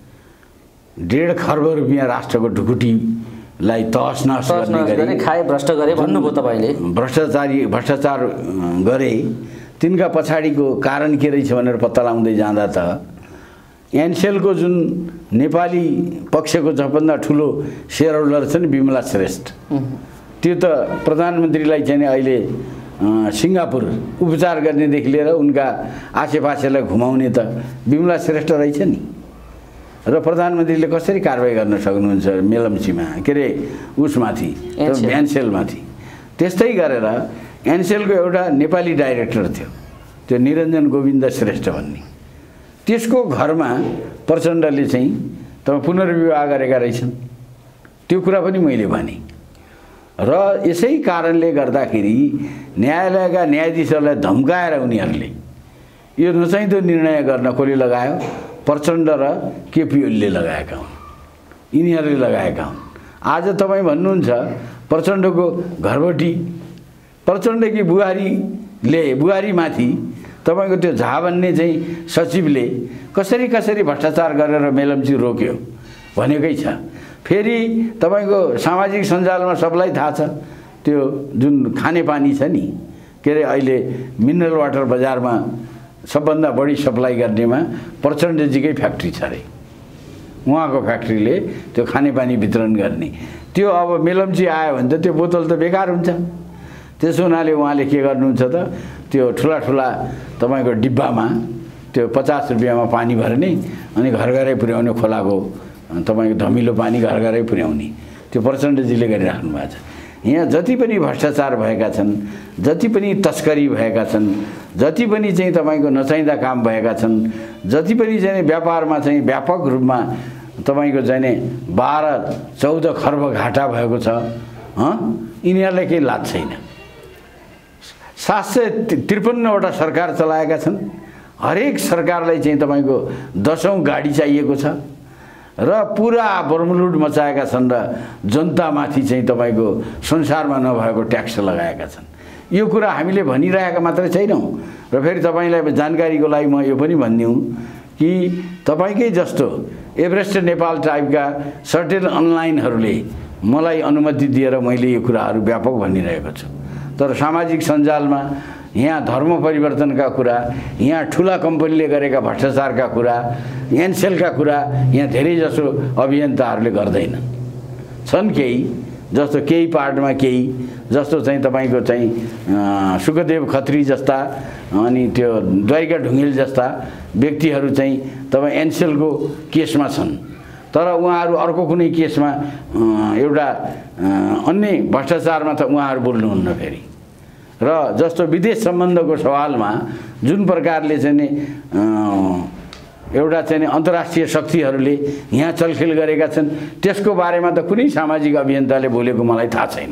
डेढ खर्ब रुपियाँ राष्ट्रको ढुकुटीलाई तहस नहस गर्ने गरे, खाए भ्रष्ट गरे भन्नुभयो तपाईँले। भ्रष्टाचारी भ्रष्टाचार गरे, तिनका पछाडिको कारण के रहेछ भनेर पत्ता लगाउँदै जाँदा त एनसेलको जुन नेपाली पक्षको सबभन्दा ठुलो सेयर होल्डर छ नि विमला श्रेष्ठ, त्यो त प्रधानमन्त्रीलाई चाहिँ अहिले सिङ्गापुर उपचार गर्नेदेखि लिएर उनका आसेपासेलाई घुमाउने त विमला श्रेष्ठ रहेछ नि। र प्रधानमन्त्रीले कसरी कारबाही गर्न सक्नुहुन्छ मेलम्चीमा, के अरे उसमाथि, एनसेलमाथि? त्यस्तै गरेर एनसेलको एउटा नेपाली डाइरेक्टर थियो, त्यो निरञ्जन गोविन्द श्रेष्ठ भन्ने, त्यसको घरमा प्रचण्डले चाहिँ तपाईँ पुनर्विवाह गरेका रहेछन्। त्यो कुरा पनि मैले भने। र यसै कारणले गर्दाखेरि न्यायालयका न्यायाधीशहरूलाई धम्काएर उनीहरूले यो नचाहिँदो निर्णय गर्न कसले लगायो? प्रचण्ड र केपी ओलीले लगाएका हुन्, यिनीहरूले लगाएका हुन्। आज तपाईँ भन्नुहुन्छ प्रचण्डको घरबटी, प्रचण्डकी बुहारीले बुहारीमाथि तपाईँको त्यो झा भन्ने चाहिँ सचिवले कसरी कसरी भ्रष्टाचार गरेर मेलम्ची रोक्यो भनेकै छ। फेरि तपाईँको सामाजिक सञ्जालमा सबलाई थाहा छ त्यो जुन खानेपानी छ नि, के अरे अहिले मिनरल वाटर बजारमा सबभन्दा बढी सप्लाई गर्नेमा प्रचण्डजीकै फ्याक्ट्री छ अरे। उहाँको फ्याक्ट्रीले त्यो खानेपानी वितरण गर्ने, त्यो अब मेलम्ची आयो भने त त्यो बोतल त बेकार हुन्छ। त्यसो हुनाले उहाँले के गर्नुहुन्छ त त्यो ठुला ठुला तपाईँको डिब्बामा त्यो पचास रुपियाँमा पानी भर्ने अनि घर घरै पुर्याउने, खोलाको तपाईँको धमिलो पानी घर घरै पुर्याउने, त्यो प्रचण्डजीले गरिराख्नु भएको छ। यहाँ जति पनि भ्रष्टाचार भएका छन्, जति पनि तस्करी भएका छन्, जति पनि चाहिँ तपाईँको नचाहिँदा काम भएका छन्, जति पनि चाहिँ व्यापारमा चाहिँ व्यापक रूपमा तपाईँको चाहिँ बाह्र चौध खर्ब घाटा भएको छ, यिनीहरूलाई केही लाज छैन। सात सय त्रिपन्नवटा सरकार चलाएका छन्, हरेक सरकारलाई चाहिँ तपाईँको दसौँ गाडी चाहिएको छ र पुरा बर्मुलुट मचाएका छन् र जनतामाथि चाहिँ तपाईँको संसारमा नभएको ट्याक्स लगाएका छन्। यो कुरा हामीले भनिरहेका मात्रै छैनौँ। र फेरि तपाईँलाई जानकारीको लागि म यो पनि भनिदिउँ कि तपाईँकै जस्तो एभरेस्ट नेपाल टाइपका सर्टेन अनलाइनहरूले मलाई अनुमति दिएर मैले यो कुराहरू व्यापक भनिरहेको छु। तर सामाजिक सञ्जालमा यहाँ धर्म परिवर्तनका कुरा, यहाँ ठुला कम्पनीले गरेका भ्रष्टाचारका कुरा, एनसेलका कुरा यहाँ धेरै जसो अभियन्ताहरूले गर्दैन। छन् केही, जस्तो केही पार्टमा केही, जस्तो चाहिँ तपाईँको चाहिँ सुखदेव खत्री जस्ता अनि त्यो द्वारिका ढुङ्गेल जस्ता व्यक्तिहरू चाहिँ तपाईँ एनसेलको केसमा छन्, तर उहाँहरू अर्को कुनै केसमा एउटा अन्य भ्रष्टाचारमा त उहाँहरू बोल्नुहुन्न। फेरि र जस्तो विदेश सम्बन्धको सवालमा जुन प्रकारले चाहिँ एउटा चाहिँ अन्तर्राष्ट्रिय शक्तिहरूले यहाँ चलखेल गरेका छन् त्यसको बारेमा त कुनै सामाजिक अभियन्ताले बोलेको मलाई थाहा छैन।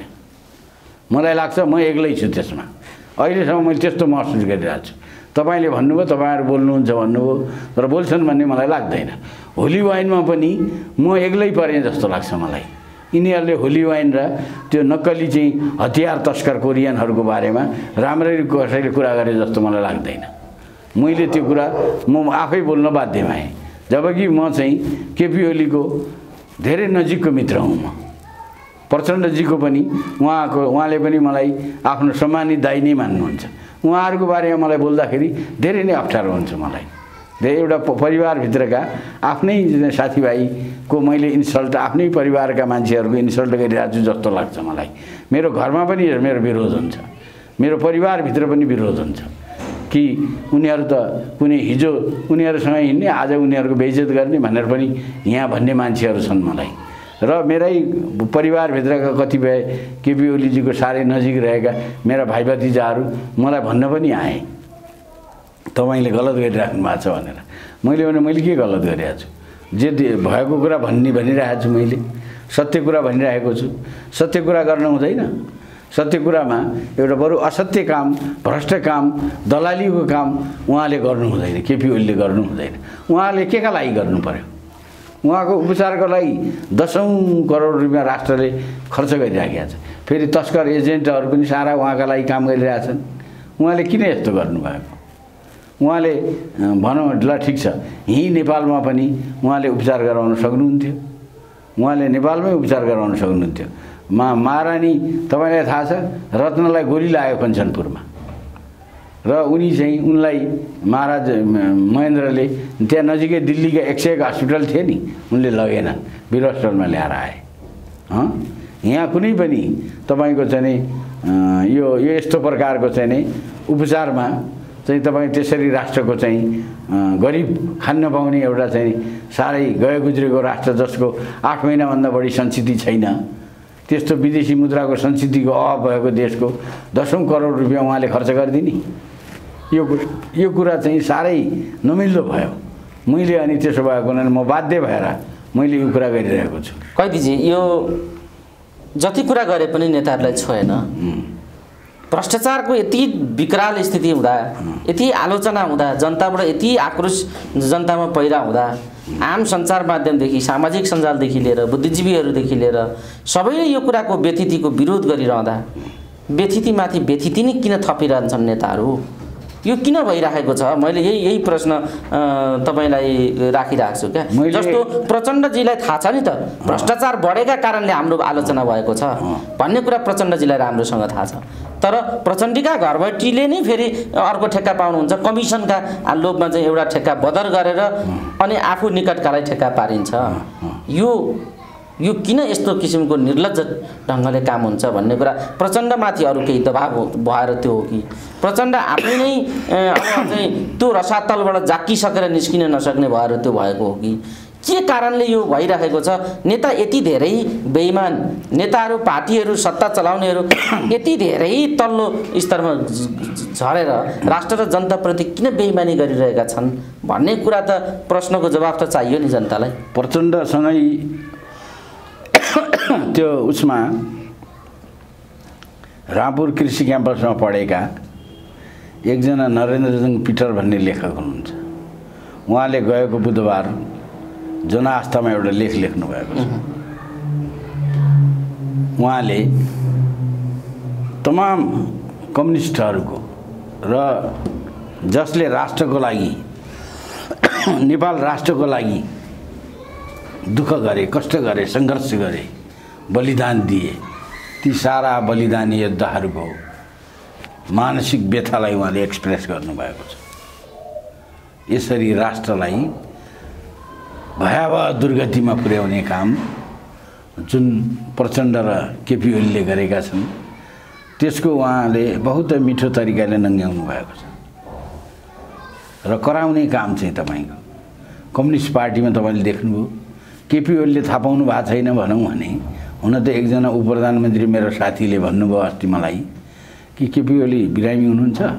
मलाई लाग्छ म एक्लै छु त्यसमा। अहिलेसम्म मैले त्यस्तो महसुस गरिरहेको छु। तपाईँले भन्नुभयो, तपाईँहरू बोल्नुहुन्छ भन्नुभयो, तर बोल्छन् भन्ने मलाई लाग्दैन। होली वाइनमा पनि म एक्लै परेँ जस्तो लाग्छ मलाई। यिनीहरूले होली वाइन र त्यो नक्कली चाहिँ हतियार तस्कर कोरियनहरूको बारेमा राम्ररी कसैले कुरा गरे जस्तो मलाई लाग्दैन। मैले त्यो कुरा म आफै बोल्न बाध्य भएँ, जबकि म चाहिँ केपी ओलीको धेरै नजिकको मित्र हुँ। म प्रचण्डजीको पनि उहाँको उहाँले पनि मलाई आफ्नो सम्मानित दाइ नै मान्नुहुन्छ। उहाँहरूको बारेमा मलाई बोल्दाखेरि धेरै नै अप्ठ्यारो हुन्छ मलाई। धेरै एउटा परिवारभित्रका आफ्नै साथीभाइको मैले इन्सल्ट, आफ्नै परिवारका मान्छेहरूको इन्सल्ट गरिरहेको छु जस्तो लाग्छ मलाई। मेरो घरमा पनि मेरो विरोध हुन्छ, मेरो परिवारभित्र पनि विरोध हुन्छ कि उनीहरू त कुनै हिजो उनीहरूसँग हिँड्ने, आज उनीहरूको बेइज्जत गर्ने भनेर पनि यहाँ भन्ने मान्छेहरू छन् मलाई। र मेरै परिवारभित्रका कतिपय केपी ओलीजीको साह्रै नजिक रहेका मेरा भाइ भतिजाहरू मलाई भन्न पनि आए तपाईँले गलत गरिराख्नु भएको छ भनेर। मैले भने मैले के गलत गरिरहेको छु? जे भएको कुरा भन्ने भनिरहेको छु, मैले सत्य कुरा भनिरहेको छु। सत्य कुरा गर्न हुँदैन। सत्य कुरामा एउटा बरु असत्य काम, भ्रष्ट काम, दलालीको काम उहाँले गर्नु हुँदैन, केपी ओलीले गर्नु हुँदैन। उहाँले के का लागि गर्नु पर्यो? उहाँको उपचारको लागि दसौँ करोड रुपियाँ राष्ट्रले खर्च गरिराखेका छ। फेरि तस्कर एजेन्टहरू पनि सारा उहाँका लागि काम गरिरहेछन्। उहाँले किन यस्तो गर्नुभएको? उहाँले भनौँ ल ठिक छ, यहीँ नेपालमा पनि उहाँले उपचार गराउन सक्नुहुन्थ्यो। उहाँले नेपालमै उपचार गराउन सक्नुहुन्थ्यो। मा महारानी तपाईँलाई थाहा छ, रत्नलाई गोली लाग्यो कञ्चनपुरमा, र उनी चाहिँ उनलाई महाराज महेन्द्रले त्यहाँ नजिकै दिल्लीका एक सय एक हस्पिटल थिए नि, उनले लगेनन्, वीर हस्पिटलमा ल्याएर आए। हँ, यहाँ कुनै पनि तपाईँको चाहिँ यो यो यस्तो प्रकारको चाहिँ नि उपचारमा चाहिँ तपाईँ त्यसरी राष्ट्रको चाहिँ गरिब खान नपाउने एउटा चाहिँ साह्रै गए गुज्रेको राष्ट्र जसको आठ महिनाभन्दा बढी संस्कृति छैन, त्यस्तो विदेशी मुद्राको संस्कृतिको अभाव भएको देशको दसौँ करोड रुपियाँ उहाँले खर्च गरिदिने, यो यो कुरा चाहिँ साह्रै नमिल्दो भयो। मैले अनि त्यसो भएको हुनाले म बाध्य भएर मैले यो कुरा गरिरहेको छु। कैदीजी, यो जति कुरा गरे पनि नेताहरूलाई छोएन। भ्रष्टाचारको यति विकराल स्थिति हुँदा, यति आलोचना हुँदा, जनताबाट यति आक्रोश जनतामा पैदा हुँदा, आम सञ्चार माध्यमदेखि सामाजिक सञ्जालदेखि लिएर बुद्धिजीवीहरूदेखि लिएर सबैले यो कुराको व्यथितिको विरोध गरिरहँदा व्यथितिमाथि व्यथिति नै किन थपिरहन्छन् नेताहरू? यो किन भइरहेको छ? मैले यही यही प्रश्न तपाईलाई राखिरहेको छु क्या। जस्तो प्रचण्डजीलाई थाहा छ नि त, भ्रष्टाचार बढेका कारणले हाम्रो आलोचना भएको छ भन्ने कुरा प्रचण्डजीलाई राम्रोसँग थाहा छ। तर प्रचण्डीका घरबैठीले नै फेरि अर्को ठेक्का पाउनुहुन्छ, कमिसनका लोभमा चाहिँ एउटा ठेक्का बदर गरेर अनि आफू निकटकालाई ठेक्का पारिन्छ। यो यो किन यस्तो किसिमको निर्लज्ज ढङ्गले काम हुन्छ भन्ने कुरा प्रचण्डमाथि अरू केही दबाब भएर त्यो हो कि प्रचण्ड आफै नै चाहिँ त्यो रसातलबाट जाक्किसकेर निस्किन नसक्ने भएर त्यो भएको हो कि के कारणले यो भइरहेको छ? नेता यति धेरै बेइमान, नेताहरू पार्टीहरू सत्ता चलाउनेहरू यति धेरै तल्लो स्तरमा झरेर राष्ट्र र जनताप्रति किन बेइमानी गरिरहेका छन् भन्ने कुरा त प्रश्नको जवाफ त चाहियो नि जनतालाई। प्रचण्डसँगै त्यो उसमा रामपुर कृषि क्याम्पसमा पढेका एकजना नरेन्द्रजङ पिटर भन्ने लेखक हुनुहुन्छ। उहाँले गएको बुधबार जनआस्थामा एउटा लेख लेख्नु भएको छ। उहाँले तमाम कम्युनिस्टहरूको र जसले राष्ट्रको लागि, नेपाल राष्ट्रको लागि दुःख गरे, कष्ट गरे, सङ्घर्ष गरे, बलिदान दिए, ती सारा बलिदानी योद्धाहरूको मानसिक व्यथालाई उहाँले एक्सप्रेस गर्नुभएको छ। यसरी राष्ट्रलाई भयावह दुर्गतिमा पुर्याउने काम जुन प्रचण्ड र केपी ओलीले गरेका छन् त्यसको उहाँले बहुत मिठो तरिकाले नङ्ग्याउनु भएको छ र कराउने काम चाहिँ तपाईँको कम्युनिस्ट पार्टीमा तपाईँले देख्नुभयो। केपी ओलीले थाहा पाउनु भएको छैन भनौँ भने, हुन त एकजना उप प्रधानमन्त्री मेरो साथीले भन्नुभयो अस्ति मलाई कि केपी ओली बिरामी हुनुहुन्छ,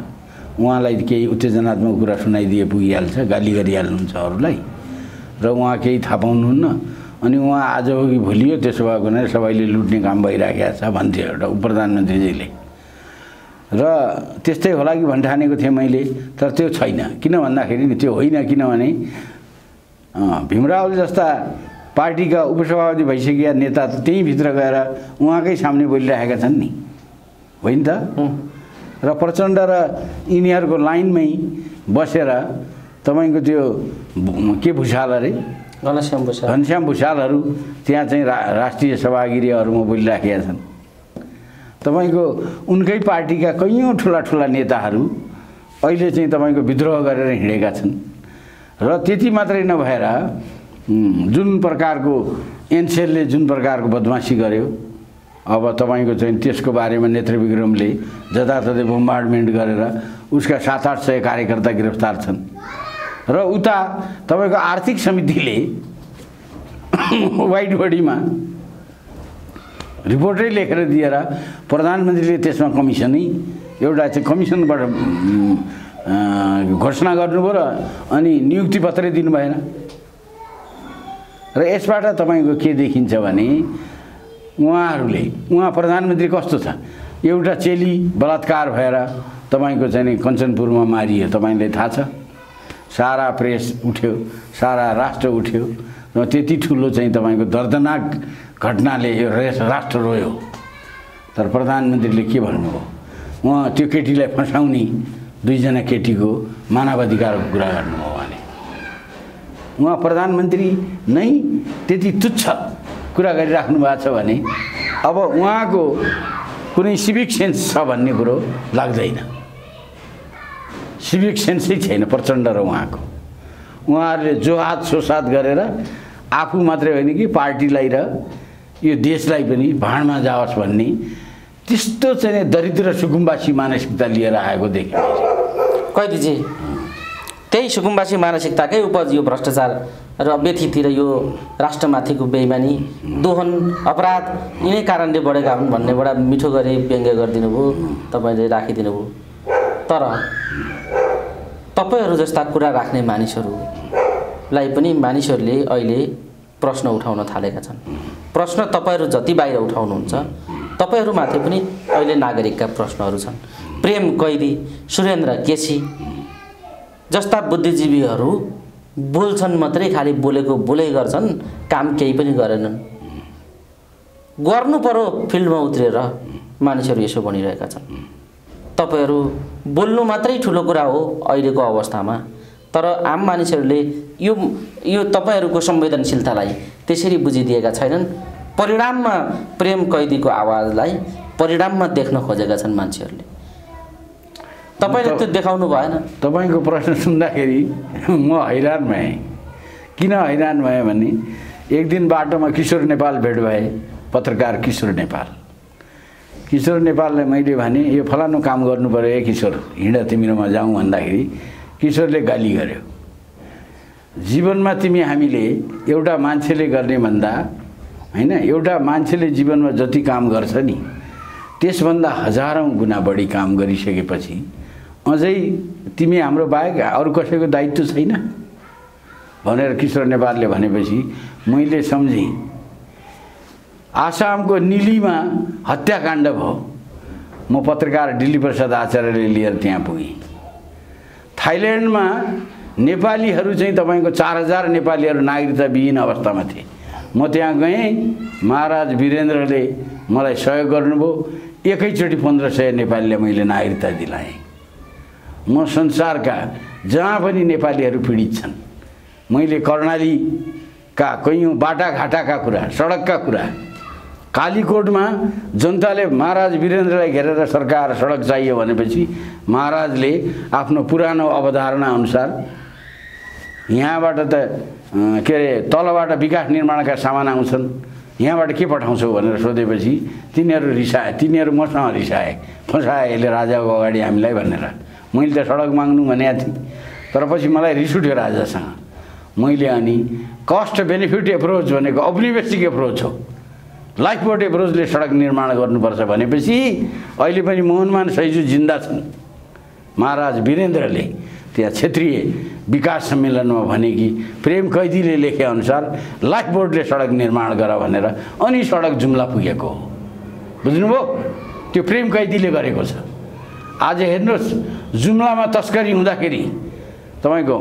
उहाँलाई केही उत्तेजनात्मक कुरा सुनाइदिए पुगिहाल्छ, गाली गरिहाल्नुहुन्छ अरूलाई र उहाँ केही थाहा पाउनुहुन्न। अनि उहाँ आज हो कि भोलि हो त्यसो भएको नै सबैले लुट्ने काम भइराखेको छ भन्थ्यो एउटा प्रधानमन्त्रीजीले। र त्यस्तै होला कि भन्ठानेको थिएँ मैले, तर त्यो छैन। किन भन्दाखेरि नि त्यो होइन, किनभने भीमरावले जस्ता पार्टीका उपसभापति भइसकेका नेता त त्यहीँ भित्र गएर उहाँकै सामने बोलिरहेका छन् नि, होइन त? र प्रचण्ड र यिनीहरूको लाइनमै बसेर तपाईँको त्यो के भुषाल अरे घनश्याम भुषाल घनश्याम भुषालहरू त्यहाँ चाहिँ रा राष्ट्रिय सभागिरीहरूमा बोलिराखेका छन्। तपाईँको उनकै पार्टीका कैयौँ ठुला ठुला नेताहरू अहिले चाहिँ तपाईँको विद्रोह गरेर हिँडेका छन्। र त्यति मात्रै नभएर जुन प्रकारको एनसेलले जुन प्रकारको बदमासी गर्यो, अब तपाईँको चाहिँ त्यसको बारेमा नेत्र विक्रमले जताततै बोम्बार्डमेन्ट गरेर उसका सात आठ सय कार्यकर्ता गिरफ्तार छन्। र उता तपाईँको आर्थिक समितिले व्हाइट बडीमा रिपोर्टै लेखेर दिएर प्रधानमन्त्रीले त्यसमा कमिसनै एउटा चाहिँ कमिसनबाट घोषणा गर्नुभयो र अनि नियुक्ति पत्रै दिनु भएन। र यसबाट तपाईँको के देखिन्छ भने उहाँहरूले उहाँ प्रधानमन्त्री कस्तो छ, एउटा चेली बलात्कार भएर तपाईँको चाहिँ कञ्चनपुरमा मारियो, तपाईँलाई थाहा छ। सारा प्रेस उठ्यो, सारा राष्ट्र उठ्यो र त्यति ठुलो चाहिँ तपाईँको दर्दनाक घटनाले यो राष्ट्र रोयो। तर प्रधानमन्त्रीले के भन्नुभयो, उहाँ त्यो केटीलाई फसाउने दुईजना केटीको मानवाधिकारको कुरा गर्नुभयो। भने उहाँ प्रधानमन्त्री नै त्यति तुच्छ कुरा गरिराख्नु भएको छ भने अब उहाँको कुनै सिभिक सेन्स छ भन्ने कुरो लाग्दैन। सिभिक सेन्सै छैन प्रचण्ड र उहाँको। उहाँहरूले जोहात सोसात गरेर आफू मात्रै होइन कि पार्टीलाई र यो देशलाई पनि भाँडमा जाओस् भन्ने त्यस्तो चाहिँ दरिद्र सुकुम्बासी मानसिकता लिएर आएको देखेँ। कैदीजी, त्यही सुकुम्बासी मानसिकताकै उपज यो भ्रष्टाचार र व्यथितिर यो राष्ट्रमाथिको बेइमानी, दोहन, अपराध यिनै कारणले बढेका हुन् भन्ने बडा मिठो गरी व्यङ्ग्य गरिदिनु भयो, तपाईँले राखिदिनु भयो। तर तपाईँहरू जस्ता कुरा राख्ने मानिसहरूलाई पनि मानिसहरूले अहिले प्रश्न उठाउन थालेका छन्। प्रश्न तपाईँहरू जति बाहिर उठाउनुहुन्छ तपाईँहरूमाथि पनि अहिले नागरिकका प्रश्नहरू छन्। प्रेम कैदी, सुरेन्द्र केसी जस्ता बुद्धिजीवीहरू बोल्छन् मात्रै, खालि बोलेको बोलै गर्छन्, काम केही पनि गरेनन्। गर्नु पर्यो फिल्डमा उत्रेर, मानिसहरू यसो भनिरहेका छन्। तपाईँहरू बोल्नु मात्रै ठुलो कुरा हो अहिलेको अवस्थामा, तर आम मानिसहरूले यो यो तपाईँहरूको संवेदनशीलतालाई त्यसरी बुझिदिएका छैनन्। परिणाममा प्रेम कैदीको आवाजलाई परिणाममा देख्न खोजेका छन् मान्छेहरूले। तपाईँले त्यो देखाउनु भएन। तपाईँको प्रश्न सुन्दाखेरि म हैरान भएँ। किन हैरान भएँ भने एक दिन बाटोमा किशोर नेपाल भेट भए, पत्रकार किशोर नेपाल। किशोर नेपाललाई मैले भने यो फलानु काम गर्नु पर्यो, ए किशोर हिँड तिमीरोमा जाउँ भन्दाखेरि किशोरले गाली गर्यो। जीवनमा तिमी हामीले एउटा मान्छेले गर्ने भन्दा होइन, एउटा मान्छेले जीवनमा जति काम गर्छ नि त्यसभन्दा हजारौँ गुणा बढी काम गरिसकेपछि अझै तिमी हाम्रो बाहेक अरू कसैको दायित्व छैन भनेर किशोर नेपालले भनेपछि मैले सम्झेँ आसामको निलीमा हत्याकाण्ड भयो। म पत्रकार दिल्ली प्रसाद आचार्यले लिएर त्यहाँ पुगेँ। थाइल्यान्डमा नेपालीहरू चाहिँ तपाईँको चार हजार नेपालीहरू नागरिकता विहीन अवस्थामा थिए। म त्यहाँ गएँ, महाराज वीरेन्द्रले मलाई सहयोग गर्नुभयो। एकैचोटि पन्ध्र सय नेपालीलाई मैले नागरिकता दिलाएँ। म संसारका जहाँ पनि नेपालीहरू पीडित छन्, मैले कर्णालीका कैयौँ बाटाघाटाका कुरा, सडकका कुरा, कालीकोटमा जनताले महाराज वीरेन्द्रलाई घेरेर सरकार सडक चाहियो भनेपछि महाराजले आफ्नो पुरानो अवधारणा अनुसार यहाँबाट त के अरे तलबाट विकास निर्माणका सामान आउँछन्, यहाँबाट के पठाउँछौ भनेर सोधेपछि तिनीहरू रिसाए, तिनीहरू मसँग रिसाए, फसाए यसले राजाको अगाडि हामीलाई भनेर। मैले त सडक माग्नु भनेको थिएँ, तर पछि मलाई रिस उठ्यो राजासँग। मैले अनि कस्ट बेनिफिट एप्रोच भनेको औपनिवेशिक एप्रोच हो, लाइफबोट एप्रोचले सडक निर्माण गर्नुपर्छ भनेपछि अहिले पनि मोहनमान सैजु जिन्दा छन्। महाराज वीरेन्द्रले त्यहाँ क्षेत्रीय विकास सम्मेलनमा भने कि प्रेम कैदीले लेखेअनुसार लाइफ बोर्डले सडक निर्माण गर भनेर अनि सडक जुम्ला पुगेको हो। बुझ्नुभयो? त्यो प्रेम कैदीले गरेको छ। आज हेर्नुहोस्, जुम्लामा तस्करी हुँदाखेरि तपाईँको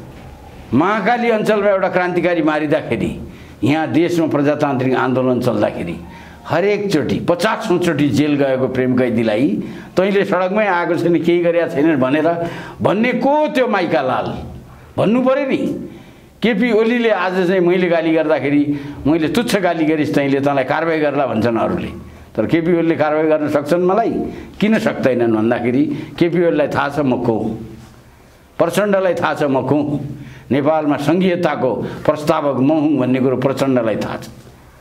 महाकाली अञ्चलमा एउटा क्रान्तिकारी मारिँदाखेरि, यहाँ देशमा प्रजातान्त्रिक आन्दोलन चल्दाखेरि हरेकचोटि पचासौँचोटि जेल गएको प्रेम कैदीलाई तैँले सडकमै आएको छैन, केही गरेका छैन भनेर भन्ने को त्यो माइका लाल भन्नु पऱ्यो नि। केपी ओलीले आज चाहिँ मैले गाली गर्दाखेरि मैले तुच्छ गाली गरिस् तैँले, तँलाई कारवाही गर्ला भन्छन् अरूले। तर केपी ओलीले कारवाही गर्न सक्छन् मलाई? किन सक्दैनन् भन्दाखेरि केपी ओलीलाई थाहा छ म को हुँ, प्रचण्डलाई थाहा छ म को हुँ, नेपालमा सङ्घीयताको प्रस्तावक म हुँ भन्ने कुरो प्रचण्डलाई थाहा छ।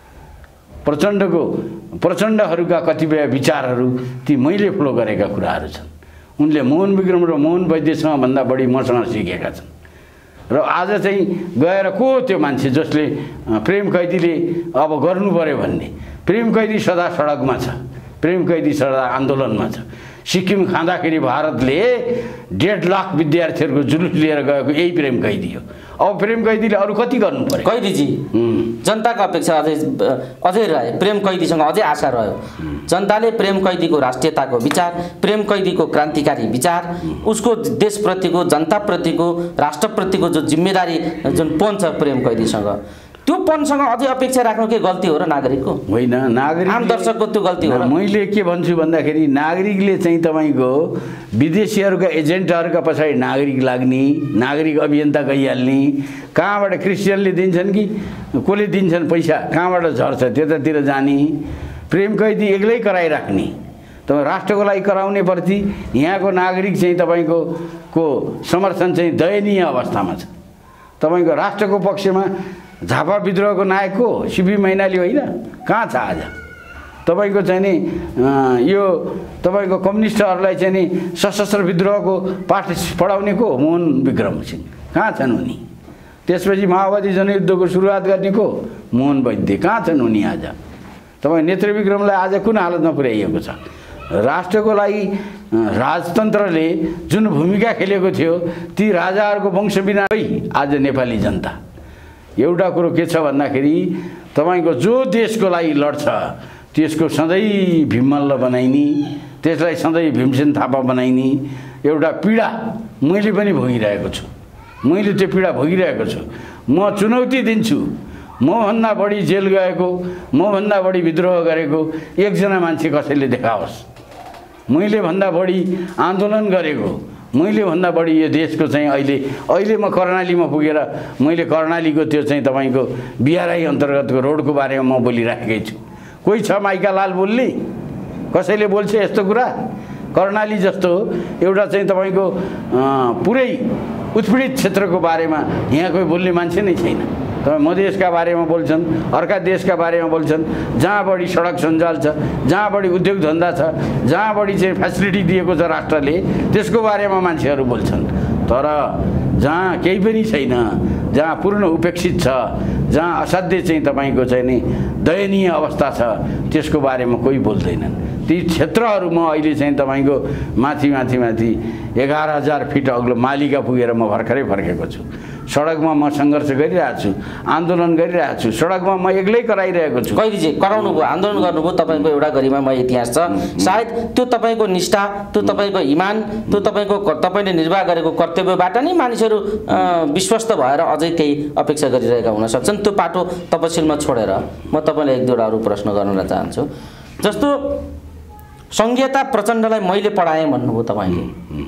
प्रचण्डको प्रचण्डहरूका कतिपय विचारहरू ती मैले फ्लो गरेका कुराहरू छन्। उनले मोहन विक्रम र मोहन वैद्यसँग भन्दा बढी मसँग सिकेका छन्। र आज चाहिँ गएर को त्यो मान्छे जसले प्रेम कैदीले अब गर्नु पर्यो भन्ने? प्रेम कैदी सदा सडकमा छ, प्रेम कैदी सदा आन्दोलनमा छ। सिक्किम खाँदाखेरि भारतले डेढ लाख विद्यार्थीहरूको जुलुस लिएर गएको यही प्रेम कैदी हो। अब प्रेम कैदीले अरू कति गर्नु पर्यो? कैदीजी, जनताको अपेक्षा अझै अझै रह्यो, प्रेम कैदीसँग अझै आशा रह्यो। जनताले प्रेम कैदीको राष्ट्रियताको विचार, प्रेम कैदीको क्रान्तिकारी विचार, उसको देशप्रतिको, जनताप्रतिको, राष्ट्रप्रतिको जो जिम्मेदारी जुन पन छ प्रेम कैदीसँग, त्यो पनसँग अझै अपेक्षा राख्नु के गल्ती हो र नागरिकको? होइन, नागरिक आम दर्शकको त्यो गल्ती हो। मैले के भन्छु भन्दाखेरि नागरिकले चाहिँ तपाईँको विदेशीहरूका एजेन्टहरूका पछाडि नागरिक लाग्ने, नागरिक अभियन्ता गइहाल्ने, कहाँबाट क्रिस्चियनले दिन्छन् कि कसले दिन्छन् पैसा, कहाँबाट झर्छ त्यतातिर जाने, प्रेम कैदी एक्लै कराइराख्ने। तपाईँ राष्ट्रको लागि कराउने प्रति यहाँको नागरिक चाहिँ तपाईँको को समर्थन चाहिँ दयनीय अवस्थामा छ। तपाईँको राष्ट्रको पक्षमा झापा विद्रोहको नायक को सिपी मैनाली होइन? कहाँ छ आज? तपाईँको चाहिँ नि यो तपाईँको कम्युनिस्टहरूलाई चाहिँ नि सशस्त्र विद्रोहको पाठ पढाउने को मोहन विक्रम सिंह, कहाँ छन् उनी? त्यसपछि माओवादी जनयुद्धको सुरुवात गर्ने को मोहन वैद्य, कहाँ छन् उनी आज? तपाईँ नेत्र विक्रमलाई आज कुन हालतमा पुर्याइएको छ? राष्ट्रको लागि राजतन्त्रले जुन भूमिका खेलेको थियो ती राजाहरूको वंश बिनाकै आज नेपाली जनता। एउटा कुरो के छ भन्दाखेरि तपाईँको जो देशको लागि लड्छ त्यसको सधैँ भीममल्ल बनाइने, त्यसलाई सधैँ भीमसेन थापा बनाइने एउटा पीडा मैले पनि भोगिरहेको छु। मैले त्यो पीडा भोगिरहेको छु। म चुनौती दिन्छु, मभन्दा बढी जेल गएको, मभन्दा बढी विद्रोह गरेको एकजना मान्छे कसैले देखाओस्। मैले भन्दा बढी आन्दोलन गरेको, मैले भन्दा बढी यो देशको चाहिँ अहिले अहिले म कर्णालीमा पुगेर मैले कर्णालीको त्यो चाहिँ तपाईँको बिआरआई अन्तर्गतको रोडको बारेमा म बोलिराखेकै छु। कोही छ माइका लाल बोल्ने? कसैले बोल्छ यस्तो कुरा? कर्णाली जस्तो एउटा चाहिँ तपाईँको पुरै उत्पीडित क्षेत्रको बारेमा यहाँ कोही बोल्ने मान्छे नै छैन। तपाईँ मधेसका बारेमा बोल्छन्, अर्का देशका बारेमा बोल्छन्, जहाँ बढी सडक सञ्जाल छ, जहाँ बढी उद्योग धन्दा छ, जहाँ बढी चाहिँ फेसिलिटी दिएको छ राष्ट्रले, त्यसको बारेमा मान्छेहरू बोल्छन्। तर जहाँ केही पनि छैन, जहाँ पूर्ण उपेक्षित छ, जहाँ असाध्य चाहिँ तपाईँको चाहिँ नि दयनीय अवस्था छ, त्यसको बारेमा कोही बोल्दैनन्। ती क्षेत्रहरूमा अहिले चाहिँ तपाईँको माथि माथि माथि एघार हजार फिट अग्लो मालिका पुगेर म भर्खरै फर्केको छु। सडकमा म सङ्घर्ष गरिरहेको छु, आन्दोलन गरिरहेको छु, सडकमा म एक्लै कराइरहेको छु। कैदीजी कराउनु भयो, आन्दोलन गर्नुभयो, तपाईँको एउटा गरिमामय इतिहास छ। सायद त्यो तपाईँको निष्ठा, त्यो तपाईँको इमान, त्यो तपाईँको तपाईँले निर्वाह गरेको कर्तव्यबाट नै मानिसहरू विश्वस्त भएर अझै केही अपेक्षा गरिरहेका हुन सक्छन्। त्यो पाटो तपसिलमा छोडेर म तपाईँलाई एक दुईवटा अरू प्रश्न गर्न चाहन्छु। जस्तो सङ्घीयता प्रचण्डलाई मैले पढाएँ भन्नुभयो तपाईँले।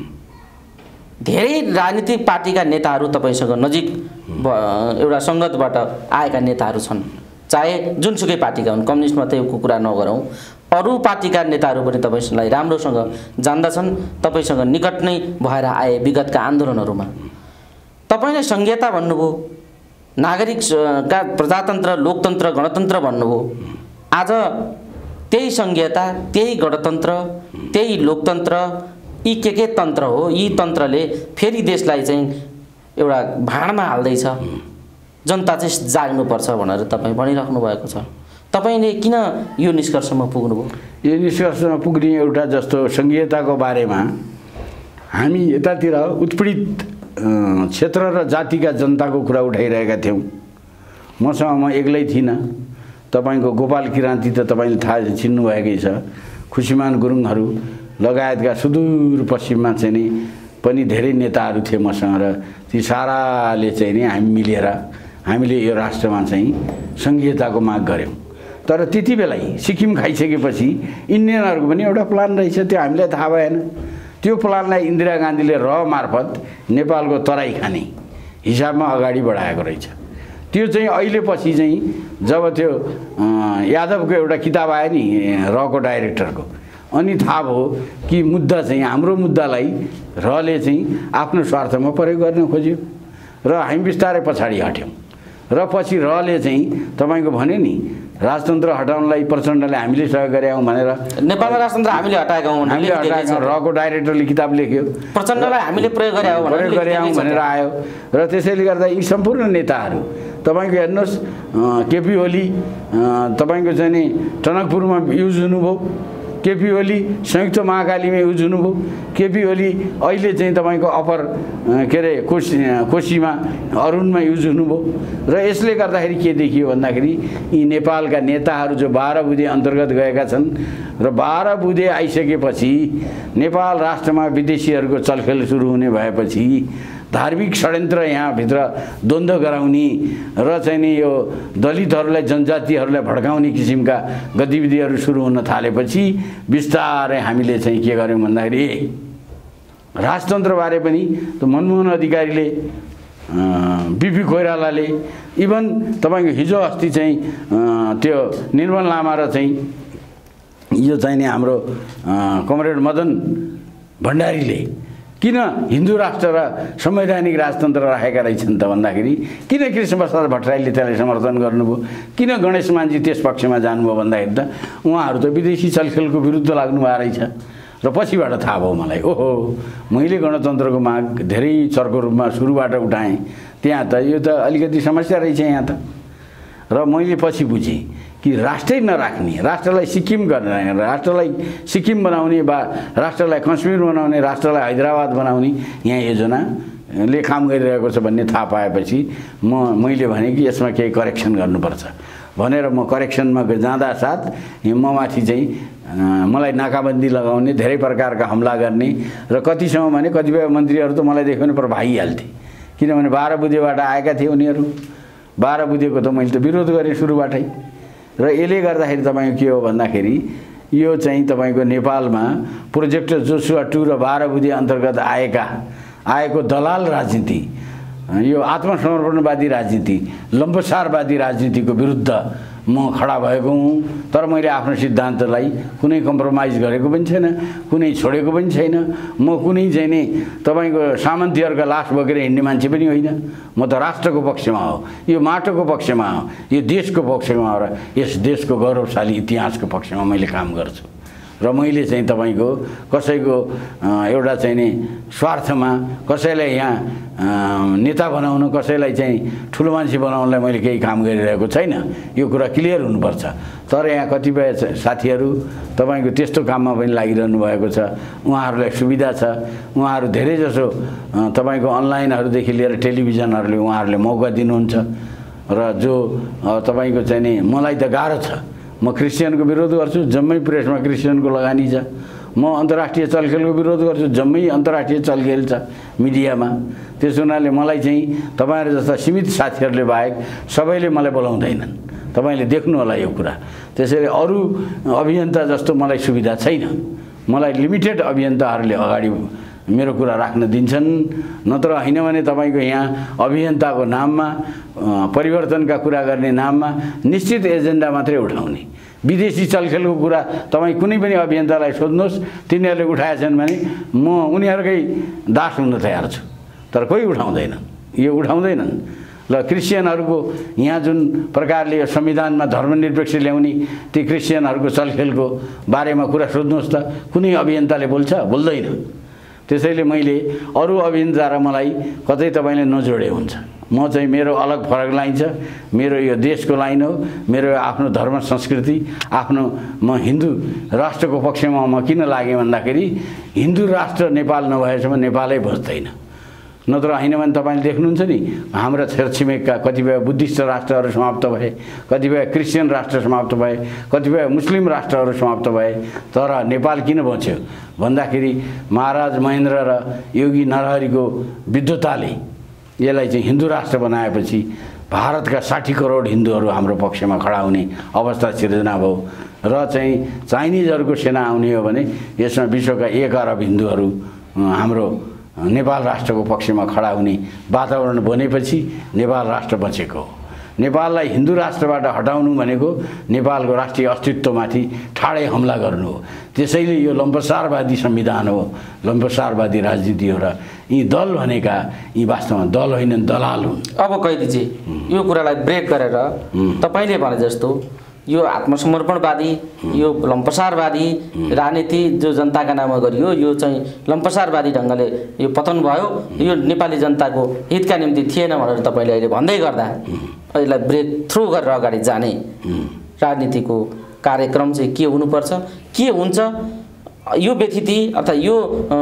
धेरै राजनीतिक पार्टीका नेताहरू तपाईँसँग नजिक एउटा सङ्गतबाट आएका नेताहरू छन्, चाहे जुनसुकै पार्टीका हुन्, कम्युनिस्ट मात्रै कुरा नगरौँ, अरू पार्टीका नेताहरू पनि तपाईँलाई राम्रोसँग जान्दछन्, तपाईँसँग निकट नै भएर आए विगतका आन्दोलनहरूमा। तपाईँले सङ्घीयता भन्नुभयो, नागरिकका प्रजातन्त्र, लोकतन्त्र, गणतन्त्र भन्नुभयो। आज त्यही सङ्घीयता, त्यही गणतन्त्र, त्यही लोकतन्त्र, यी के के तन्त्र हो, यी तन्त्रले फेरि देशलाई चाहिँ एउटा भाँडमा हाल्दैछ, जनता चाहिँ जाग्नुपर्छ भनेर तपाईँ भनिराख्नु भएको छ। तपाईँले किन यो निष्कर्षमा पुग्नुभयो? यो निष्कर्षमा पुग्ने एउटा जस्तो सङ्घीयताको बारेमा हामी यतातिर उत्पीडित क्षेत्र र जातिका जनताको कुरा उठाइरहेका थियौँ। मसँग म एक्लै थिइनँ। तपाईँको गोपाल किराँती त तपाईँले थाहा चिन्नुभएकै छ। खुसीमान गुरुङहरू लगायतका सुदूर पश्चिममा चाहिँ नि पनि धेरै नेताहरू थिए मसँग र ती साराले चाहिँ नि हामी मिलेर हामीले यो राष्ट्रमा चाहिँ सङ्घीयताको माग गऱ्यौँ। तर त्यति बेलै सिक्किम खाइसकेपछि इन्डियनहरूको पनि एउटा प्लान रहेछ, त्यो हामीलाई थाहा भएन। त्यो प्लानलाई इन्दिरा गान्धीले र मार्फत नेपालको तराई खाने हिसाबमा अगाडि बढाएको रहेछ। त्यो चाहिँ अहिले पछि चाहिँ जब त्यो यादवको एउटा किताब आयो नि रको डाइरेक्टरको, अनि थाहा भयो कि मुद्दा चाहिँ हाम्रो मुद्दालाई रले चाहिँ आफ्नो स्वार्थमा प्रयोग गर्न खोज्यो र हामी बिस्तारै पछाडि हट्यौँ। र पछि रले चाहिँ तपाईँको भन्यो नि राजतन्त्र हटाउनलाई प्रचण्डले हामीले सहयोग गरेका हौँ भनेर नेपालमा राजतन्त्र हामीले हटाएका हौँ हामीले हटाएका हौँ रको डाइरेक्टरले किताब लेख्यो। प्रचण्डलाई हामीले प्रयोग गरे हौँ प्रयोग गरे हौँ भनेर आयो। र त्यसैले गर्दा यी सम्पूर्ण नेताहरू तपाईँको हेर्नुहोस्, केपी ओली तपाईँको चाहिँ नि टनकपुरमा युज हुनुभयो, केपी ओली संयुक्त महाकालीमा युज हुनुभयो, केपी ओली अहिले चाहिँ तपाईँको अप्पर के अरे कोशी कोशीमा अरुणमा युज हुनुभयो। र यसले गर्दाखेरि के देखियो भन्दाखेरि यी नेपालका नेताहरू जो बाह्र बुँदे अन्तर्गत गएका छन् र बाह्र बुँदे आइसकेपछि नेपाल राष्ट्रमा विदेशीहरूको चलखेल सुरु हुने भएपछि धार्मिक षड्यन्त्र यहाँभित्र द्वन्द्व गराउने र चाहिँ नि यो दलितहरूलाई जनजातिहरूलाई भड्काउने किसिमका गतिविधिहरू सुरु हुन थालेपछि बिस्तारै हामीले चाहिँ के गर्यौँ भन्दाखेरि राजतन्त्रबारे पनि त मनमोहन अधिकारीले बिपी कोइरालाले इभन तपाईँको हिजो अस्ति चाहिँ त्यो निर्मल लामा र चाहिँ यो चाहिँ नि हाम्रो कमरेड मदन भण्डारीले किन हिन्दू राष्ट्र र संवैधानिक राजतन्त्र राखेका रहेछन् त भन्दाखेरि किन कृष्णप्रसाद भट्टराईले त्यसलाई समर्थन गर्नुभयो, किन गणेश मानजी त्यस पक्षमा जानुभयो भन्दाखेरि त उहाँहरू त विदेशी चलखेलको विरुद्ध लाग्नु भएको रहेछ। र पछिबाट थाहा भयो मलाई, ओहो मैले गणतन्त्रको माग धेरै चर्को रूपमा सुरुबाट उठाएँ, त्यहाँ त यो त अलिकति समस्या रहेछ यहाँ त। र मैले पछि बुझेँ कि राष्ट्रै नराख्ने, राष्ट्रलाई सिक्किम गर्ने, राष्ट्रलाई सिक्किम बनाउने वा राष्ट्रलाई कश्मीर बनाउने, राष्ट्रलाई हैदराबाद बनाउने यहाँ योजनाले काम गरिरहेको छ भन्ने थाहा पाएपछि म मैले भने कि यसमा केही करेक्सन गर्नुपर्छ भनेर म करेक्सनमा जाँदा साथ म माथि चाहिँ मलाई नाकाबन्दी लगाउने, धेरै प्रकारका हमला गर्ने र कतिसम्म भने कतिपय मन्त्रीहरू त मलाई देख्यो भने पर भागिहाल्थे, किनभने बाह्र बुँदेबाट आएका थिए उनीहरू। बाह्र बुँदेको त मैले त विरोध गरेँ सुरुबाटै। र यसले गर्दाखेरि तपाईँको के हो भन्दाखेरि यो चाहिँ तपाईँको नेपालमा प्रोजेक्ट जोसुवा टू र बाह्र बुँदे अन्तर्गत आएका आएको दलाल राजनीति, यो आत्मसमर्पणवादी राजनीति, लम्बसारवादी राजनीतिको विरुद्ध म खडा भएको हुँ। तर मैले आफ्नो सिद्धान्तलाई कुनै कम्प्रोमाइज गरेको पनि छैन, कुनै छोडेको पनि छैन। म कुनै चाहिँ नि तपाईँको सामन्तीहरूका लास बोकेर हिँड्ने मान्छे पनि होइन। म त राष्ट्रको पक्षमा हो, यो माटोको पक्षमा हो, यो देशको पक्षमा हो र यस देशको गौरवशाली इतिहासको पक्षमा मैले काम गर्छु। र मैले चाहिँ तपाईँको कसैको एउटा चाहिँ नि स्वार्थमा कसैलाई यहाँ नेता बनाउन, कसैलाई चाहिँ ठुलो मान्छे बनाउनलाई मैले केही काम गरिरहेको छैन, यो कुरा क्लियर हुनुपर्छ। तर यहाँ कतिपय साथीहरू तपाईँको त्यस्तो काममा पनि लागिरहनु भएको छ, उहाँहरूलाई सुविधा छ, उहाँहरू धेरैजसो तपाईँको अनलाइनहरूदेखि लिएर टेलिभिजनहरूले उहाँहरूले मौका दिनुहुन्छ। र जो तपाईँको चाहिँ नि मलाई त गाह्रो छ, म क्रिस्चियनको विरोध गर्छु, जम्मै प्रेसमा क्रिस्चियनको लगानी छ। म अन्तर्राष्ट्रिय चलखेलको विरोध गर्छु, जम्मै अन्तर्राष्ट्रिय चलखेल छ मिडियामा। त्यस हुनाले मलाई चाहिँ तपाईँहरू जस्ता सीमित साथीहरूले बाहेक सबैले मलाई बोलाउँदैनन्, तपाईँले देख्नु होला यो कुरा। त्यसैले अरू अभियन्ता जस्तो मलाई सुविधा छैन, मलाई लिमिटेड अभियन्ताहरूले अगाडि मेरो कुरा राख्न दिन्छन्। नत्र होइन भने तपाईँको यहाँ अभियन्ताको नाममा परिवर्तनका कुरा गर्ने नाममा निश्चित एजेन्डा मात्रै उठाउने। विदेशी चलखेलको कुरा तपाईँ कुनै पनि अभियन्तालाई सोध्नुहोस्, तिनीहरूले उठाएछन् भने म उनीहरूकै दास हुन तयार छु। तर कोही उठाउँदैनन्, यो उठाउँदैनन्। ल क्रिस्चियनहरूको यहाँ जुन प्रकारले यो संविधानमा धर्मनिरपेक्ष ल्याउने ती क्रिस्चियनहरूको चलखेलको बारेमा कुरा सोध्नुहोस् त, कुनै अभियन्ताले बोल्छ? बोल्दैन। त्यसैले मैले अरू अभियन्ता र मलाई कतै तपाईँले नजोडे हुन्छ। म चाहिँ मेरो अलग फरक लाइन छ, मेरो यो देशको लाइन हो, मेरो आफ्नो धर्म संस्कृति आफ्नो, म हिन्दू राष्ट्रको पक्षमा म किन लागेँ भन्दाखेरि हिन्दू राष्ट्र नेपाल नभएसम्म नेपालै बस्दैन। नत्र होइन भने तपाईँले देख्नुहुन्छ नि हाम्रा छरछिमेकका कतिपय बुद्धिस्ट राष्ट्रहरू समाप्त भए, कतिपय क्रिस्चियन राष्ट्र समाप्त भए, कतिपय मुस्लिम राष्ट्रहरू समाप्त भए, तर नेपाल किन बच्यो भन्दाखेरि महाराज महेन्द्र र योगी नरहरिको विद्वताले यसलाई चाहिँ हिन्दू राष्ट्र बनाएपछि भारतका साठी करोड हिन्दूहरू हाम्रो पक्षमा खडा हुने अवस्था सिर्जना भयो र चाहिँ चाइनिजहरूको सेना आउने हो भने यसमा विश्वका एक अरब हिन्दूहरू हाम्रो नेपाल राष्ट्रको पक्षमा खडा हुने वातावरण बनेपछि नेपाल राष्ट्र बचेको हो। नेपाललाई हिन्दू राष्ट्रबाट हटाउनु भनेको नेपालको राष्ट्रिय अस्तित्वमाथि ठाडै हमला गर्नु हो। त्यसैले यो लम्पसारवादी संविधान हो, लम्पसारवादी राजनीति हो र यी दल भनेका यी वास्तवमा दल होइनन्, दलाल हुन्। अब कैदीजी यो कुरालाई ब्रेक गरेर तपाईँले भने जस्तो यो आत्मसमर्पणवादी, यो लम्पसारवादी राजनीति जो जनताका नाममा गरियो, यो चाहिँ लम्पसारवादी ढङ्गले यो पतन भयो, यो नेपाली जनताको हितका निम्ति थिएन भनेर तपाईँले अहिले भन्दै गर्दा यसलाई ब्रेक थ्रु गरेर अगाडि जाने राजनीतिको कार्यक्रम चाहिँ के हुनुपर्छ, के हुन्छ? यो व्यथिति अर्थात् यो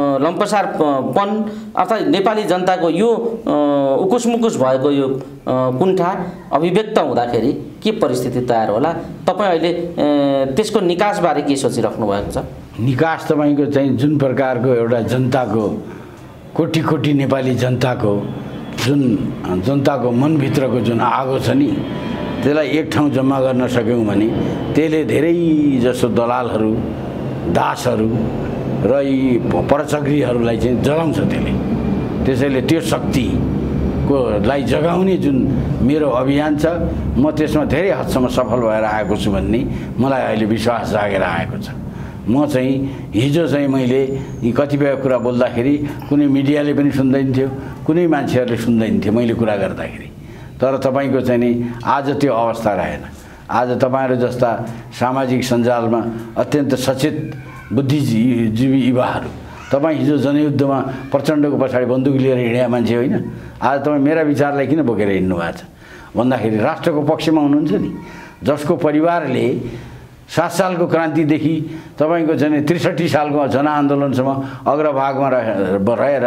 लम्पसारपन अर्थात् नेपाली जनताको यो उकुसमुकुस भएको यो कुण्ठा अभिव्यक्त हुँदाखेरि के परिस्थिति तयार होला? तपाईँ अहिले त्यसको निकासबारे के सोचिराख्नु भएको छ? निकास तपाईँको चाहिँ जुन प्रकारको एउटा जनताको कोटी कोटी नेपाली जनताको जुन जनताको मनभित्रको जुन आगो छ नि त्यसलाई एक ठाउँ जम्मा गर्न सक्यौँ भने त्यसले धेरै जसो दलालहरू, दासहरू र यी परचक्रीहरूलाई चाहिँ जगाउँछ त्यसले। त्यसैले त्यो शक्तिको लाई जगाउने जुन मेरो अभियान छ म त्यसमा धेरै हदसम्म सफल भएर आएको छु भन्ने मलाई अहिले विश्वास जागेर आएको छ। म चाहिँ हिजो चाहिँ मैले यी कतिपय कुरा बोल्दाखेरि कुनै मिडियाले पनि सुन्दैन थियो, कुनै मान्छेहरूले सुन्दैन थियो मैले कुरा गर्दाखेरि, तर तपाईँको चाहिँ नि आज त्यो अवस्था रहेन। आज तपाईँहरू जस्ता सामाजिक सञ्जालमा अत्यन्त सचेत बुद्धिजीवी युवाहरू, तपाईँ हिजो जनयुद्धमा प्रचण्डको पछाडि बन्दुक लिएर हिँडेका मान्छे होइन, आज तपाईँ मेरा विचारलाई किन बोकेर हिँड्नु भएको छ भन्दाखेरि राष्ट्रको पक्षमा हुनुहुन्छ नि, जसको परिवारले सात सालको क्रान्तिदेखि तपाईँको चाहिँ त्रिसठी सालको जनआन्दोलनसम्म अग्रभागमा रहेर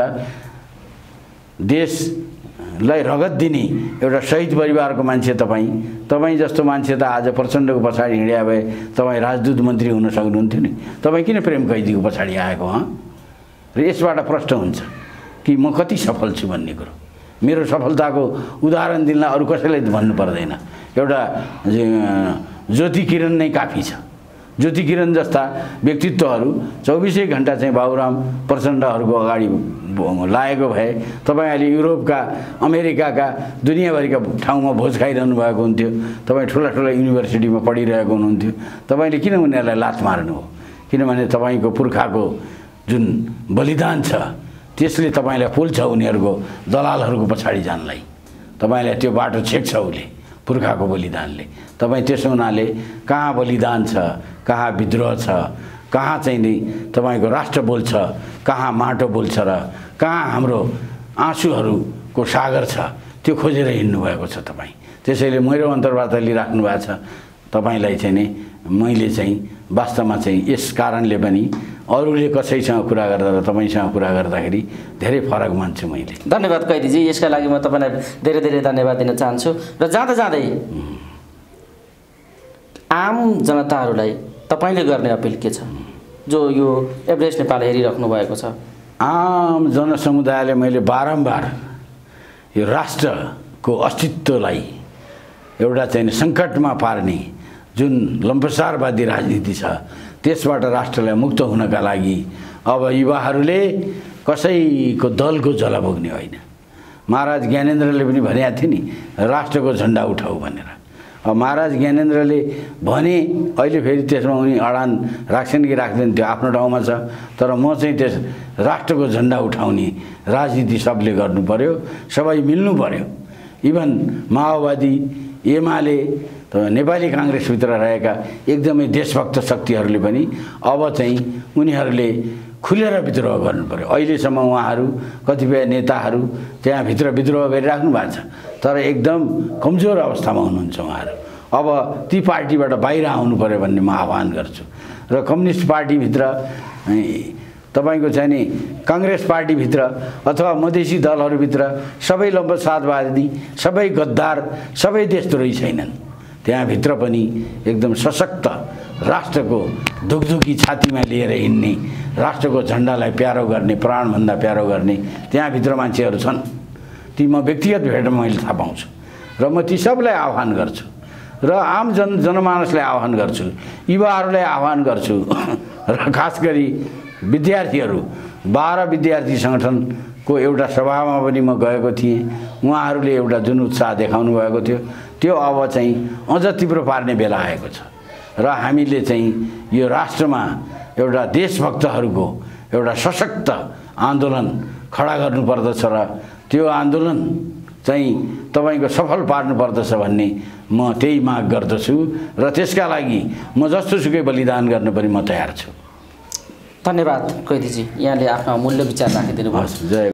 देशलाई रगत दिने एउटा शहीद परिवारको मान्छे तपाईँ तपाईँ जस्तो मान्छे त आज प्रचण्डको पछाडि हिँड्या भए तपाईँ राजदूत मन्त्री हुन सक्नुहुन्थ्यो नि। तपाईँ किन प्रेम कैदीको पछाडि आएको हँ? र यसबाट प्रश्न हुन्छ कि म कति सफल छु भन्ने कुरो। मेरो सफलताको उदाहरण दिनलाई अरू कसैलाई भन्नु पर्दैन, एउटा ज्योति किरण नै काफी छ। ज्योति किरण जस्ता व्यक्तित्वहरू चौबिसै घन्टा चाहिँ बाबुराम प्रचण्डहरूको अगाडि लागेको भए तपाईँ अहिले युरोपका, अमेरिकाका, दुनियाँभरिका ठाउँमा भोज खाइरहनु भएको हुन्थ्यो, तपाईँ ठुला ठुला युनिभर्सिटीमा पढिरहेको हुनुहुन्थ्यो। तपाईँले किन उनीहरूलाई लात मार्नु हो? किनभने तपाईँको पुर्खाको जुन बलिदान छ त्यसले तपाईँलाई पोल्छ उनीहरूको दलालहरूको पछाडि जानलाई। तपाईँलाई त्यो बाटो छेक्छ उसले, पुर्खाको बलिदानले। तपाईँ त्यसो हुनाले कहाँ बलिदान छ, कहाँ विद्रोह छ, कहाँ चाहिँ नि तपाईँको राष्ट्र बोल्छ, कहाँ माटो बोल्छ र कहाँ हाम्रो आँसुहरूको सागर छ, त्यो खोजेर हिँड्नु भएको छ तपाईँ। त्यसैले मेरो अन्तर्वार्ता लिइराख्नु भएको छ तपाईँलाई चाहिँ नि मैले चाहिँ वास्तवमा चाहिँ यस कारणले पनि अरूले कसैसँग कुरा गर्दा र तपाईँसँग कुरा गर्दाखेरि धेरै फरक मान्छु मैले। धन्यवाद कैदीजी, यसका लागि म तपाईँलाई धेरै धेरै धन्यवाद दिन चाहन्छु। र जाँदा जाँदै आम जनताहरूलाई तपाईँले गर्ने अपिल के छ, जो यो एभरेस्ट नेपाल हेरिराख्नु भएको छ? आम जनसमुदायले मैले बारम्बार यो राष्ट्रको अस्तित्वलाई एउटा चाहिँ सङ्कटमा पार्ने जुन लम्पसारवादी राजनीति छ त्यसबाट राष्ट्रलाई मुक्त हुनका लागि अब युवाहरूले कसैको दलको जला भोग्ने होइन। महाराज ज्ञानेन्द्रले पनि भनेका थिए नि राष्ट्रको झन्डा उठाऊ भनेर। अब महाराज ज्ञानेन्द्रले भने अहिले फेरि त्यसमा उनी अडान राख्छन् कि राख्दैन त्यो आफ्नो ठाउँमा छ, तर म चाहिँ त्यस राष्ट्रको झन्डा उठाउने राजनीति सबले गर्नु पर्यो, सबै मिल्नु पर्यो। इभन माओवादी, एमाले, नेपाली काङ्ग्रेसभित्र रहेका एकदमै देशभक्त शक्तिहरूले पनि अब चाहिँ उनीहरूले खुलेर विद्रोह गर्नु पर्यो। अहिलेसम्म उहाँहरू कतिपय नेताहरू त्यहाँभित्र विद्रोह गरिराख्नु भएको छ, तर एकदम कमजोर अवस्थामा हुनुहुन्छ उहाँहरू। अब ती पार्टीबाट बाहिर आउनु पर्यो भन्ने म आह्वान गर्छु। र कम्युनिस्ट पार्टीभित्र तपाईँको चाहिँ नि काङ्ग्रेस पार्टीभित्र अथवा मधेसी दलहरूभित्र सबै लम्बसादवादी, सबै गद्दार, सबै देशद्रोही छैनन्। त्यहाँभित्र पनि एकदम सशक्त राष्ट्रको धुकधुकी छातीमा लिएर हिँड्ने, राष्ट्रको झन्डालाई प्यारो गर्ने, प्राणभन्दा प्यारो गर्ने त्यहाँभित्र मान्छेहरू छन्। ती म व्यक्तिगत भेटमा मैले थाहा पाउँछु र म ती सबलाई आह्वान गर्छु र आम जन जनमानसलाई आह्वान गर्छु, युवाहरूलाई आह्वान गर्छु र खास गरी विद्यार्थीहरू। बाह्र विद्यार्थी सङ्गठनको एउटा सभामा पनि म गएको थिएँ। उहाँहरूले एउटा जुन उत्साह देखाउनु भएको थियो त्यो अब चाहिँ अझ तीव्र पार्ने बेला आएको छ र हामीले चाहिँ यो राष्ट्रमा एउटा देशभक्तहरूको एउटा सशक्त आन्दोलन खडा गर्नुपर्दछ र त्यो आन्दोलन चाहिँ तपाईँको सफल पार्नुपर्दछ भन्ने म त्यही माग गर्दछु र त्यसका लागि म जस्तोसुकै बलिदान गर्न पनि म तयार छु। धन्यवाद कैदीजी, यहाँले आफ्नो मूल्य विचार राखिदिनु भयो। जय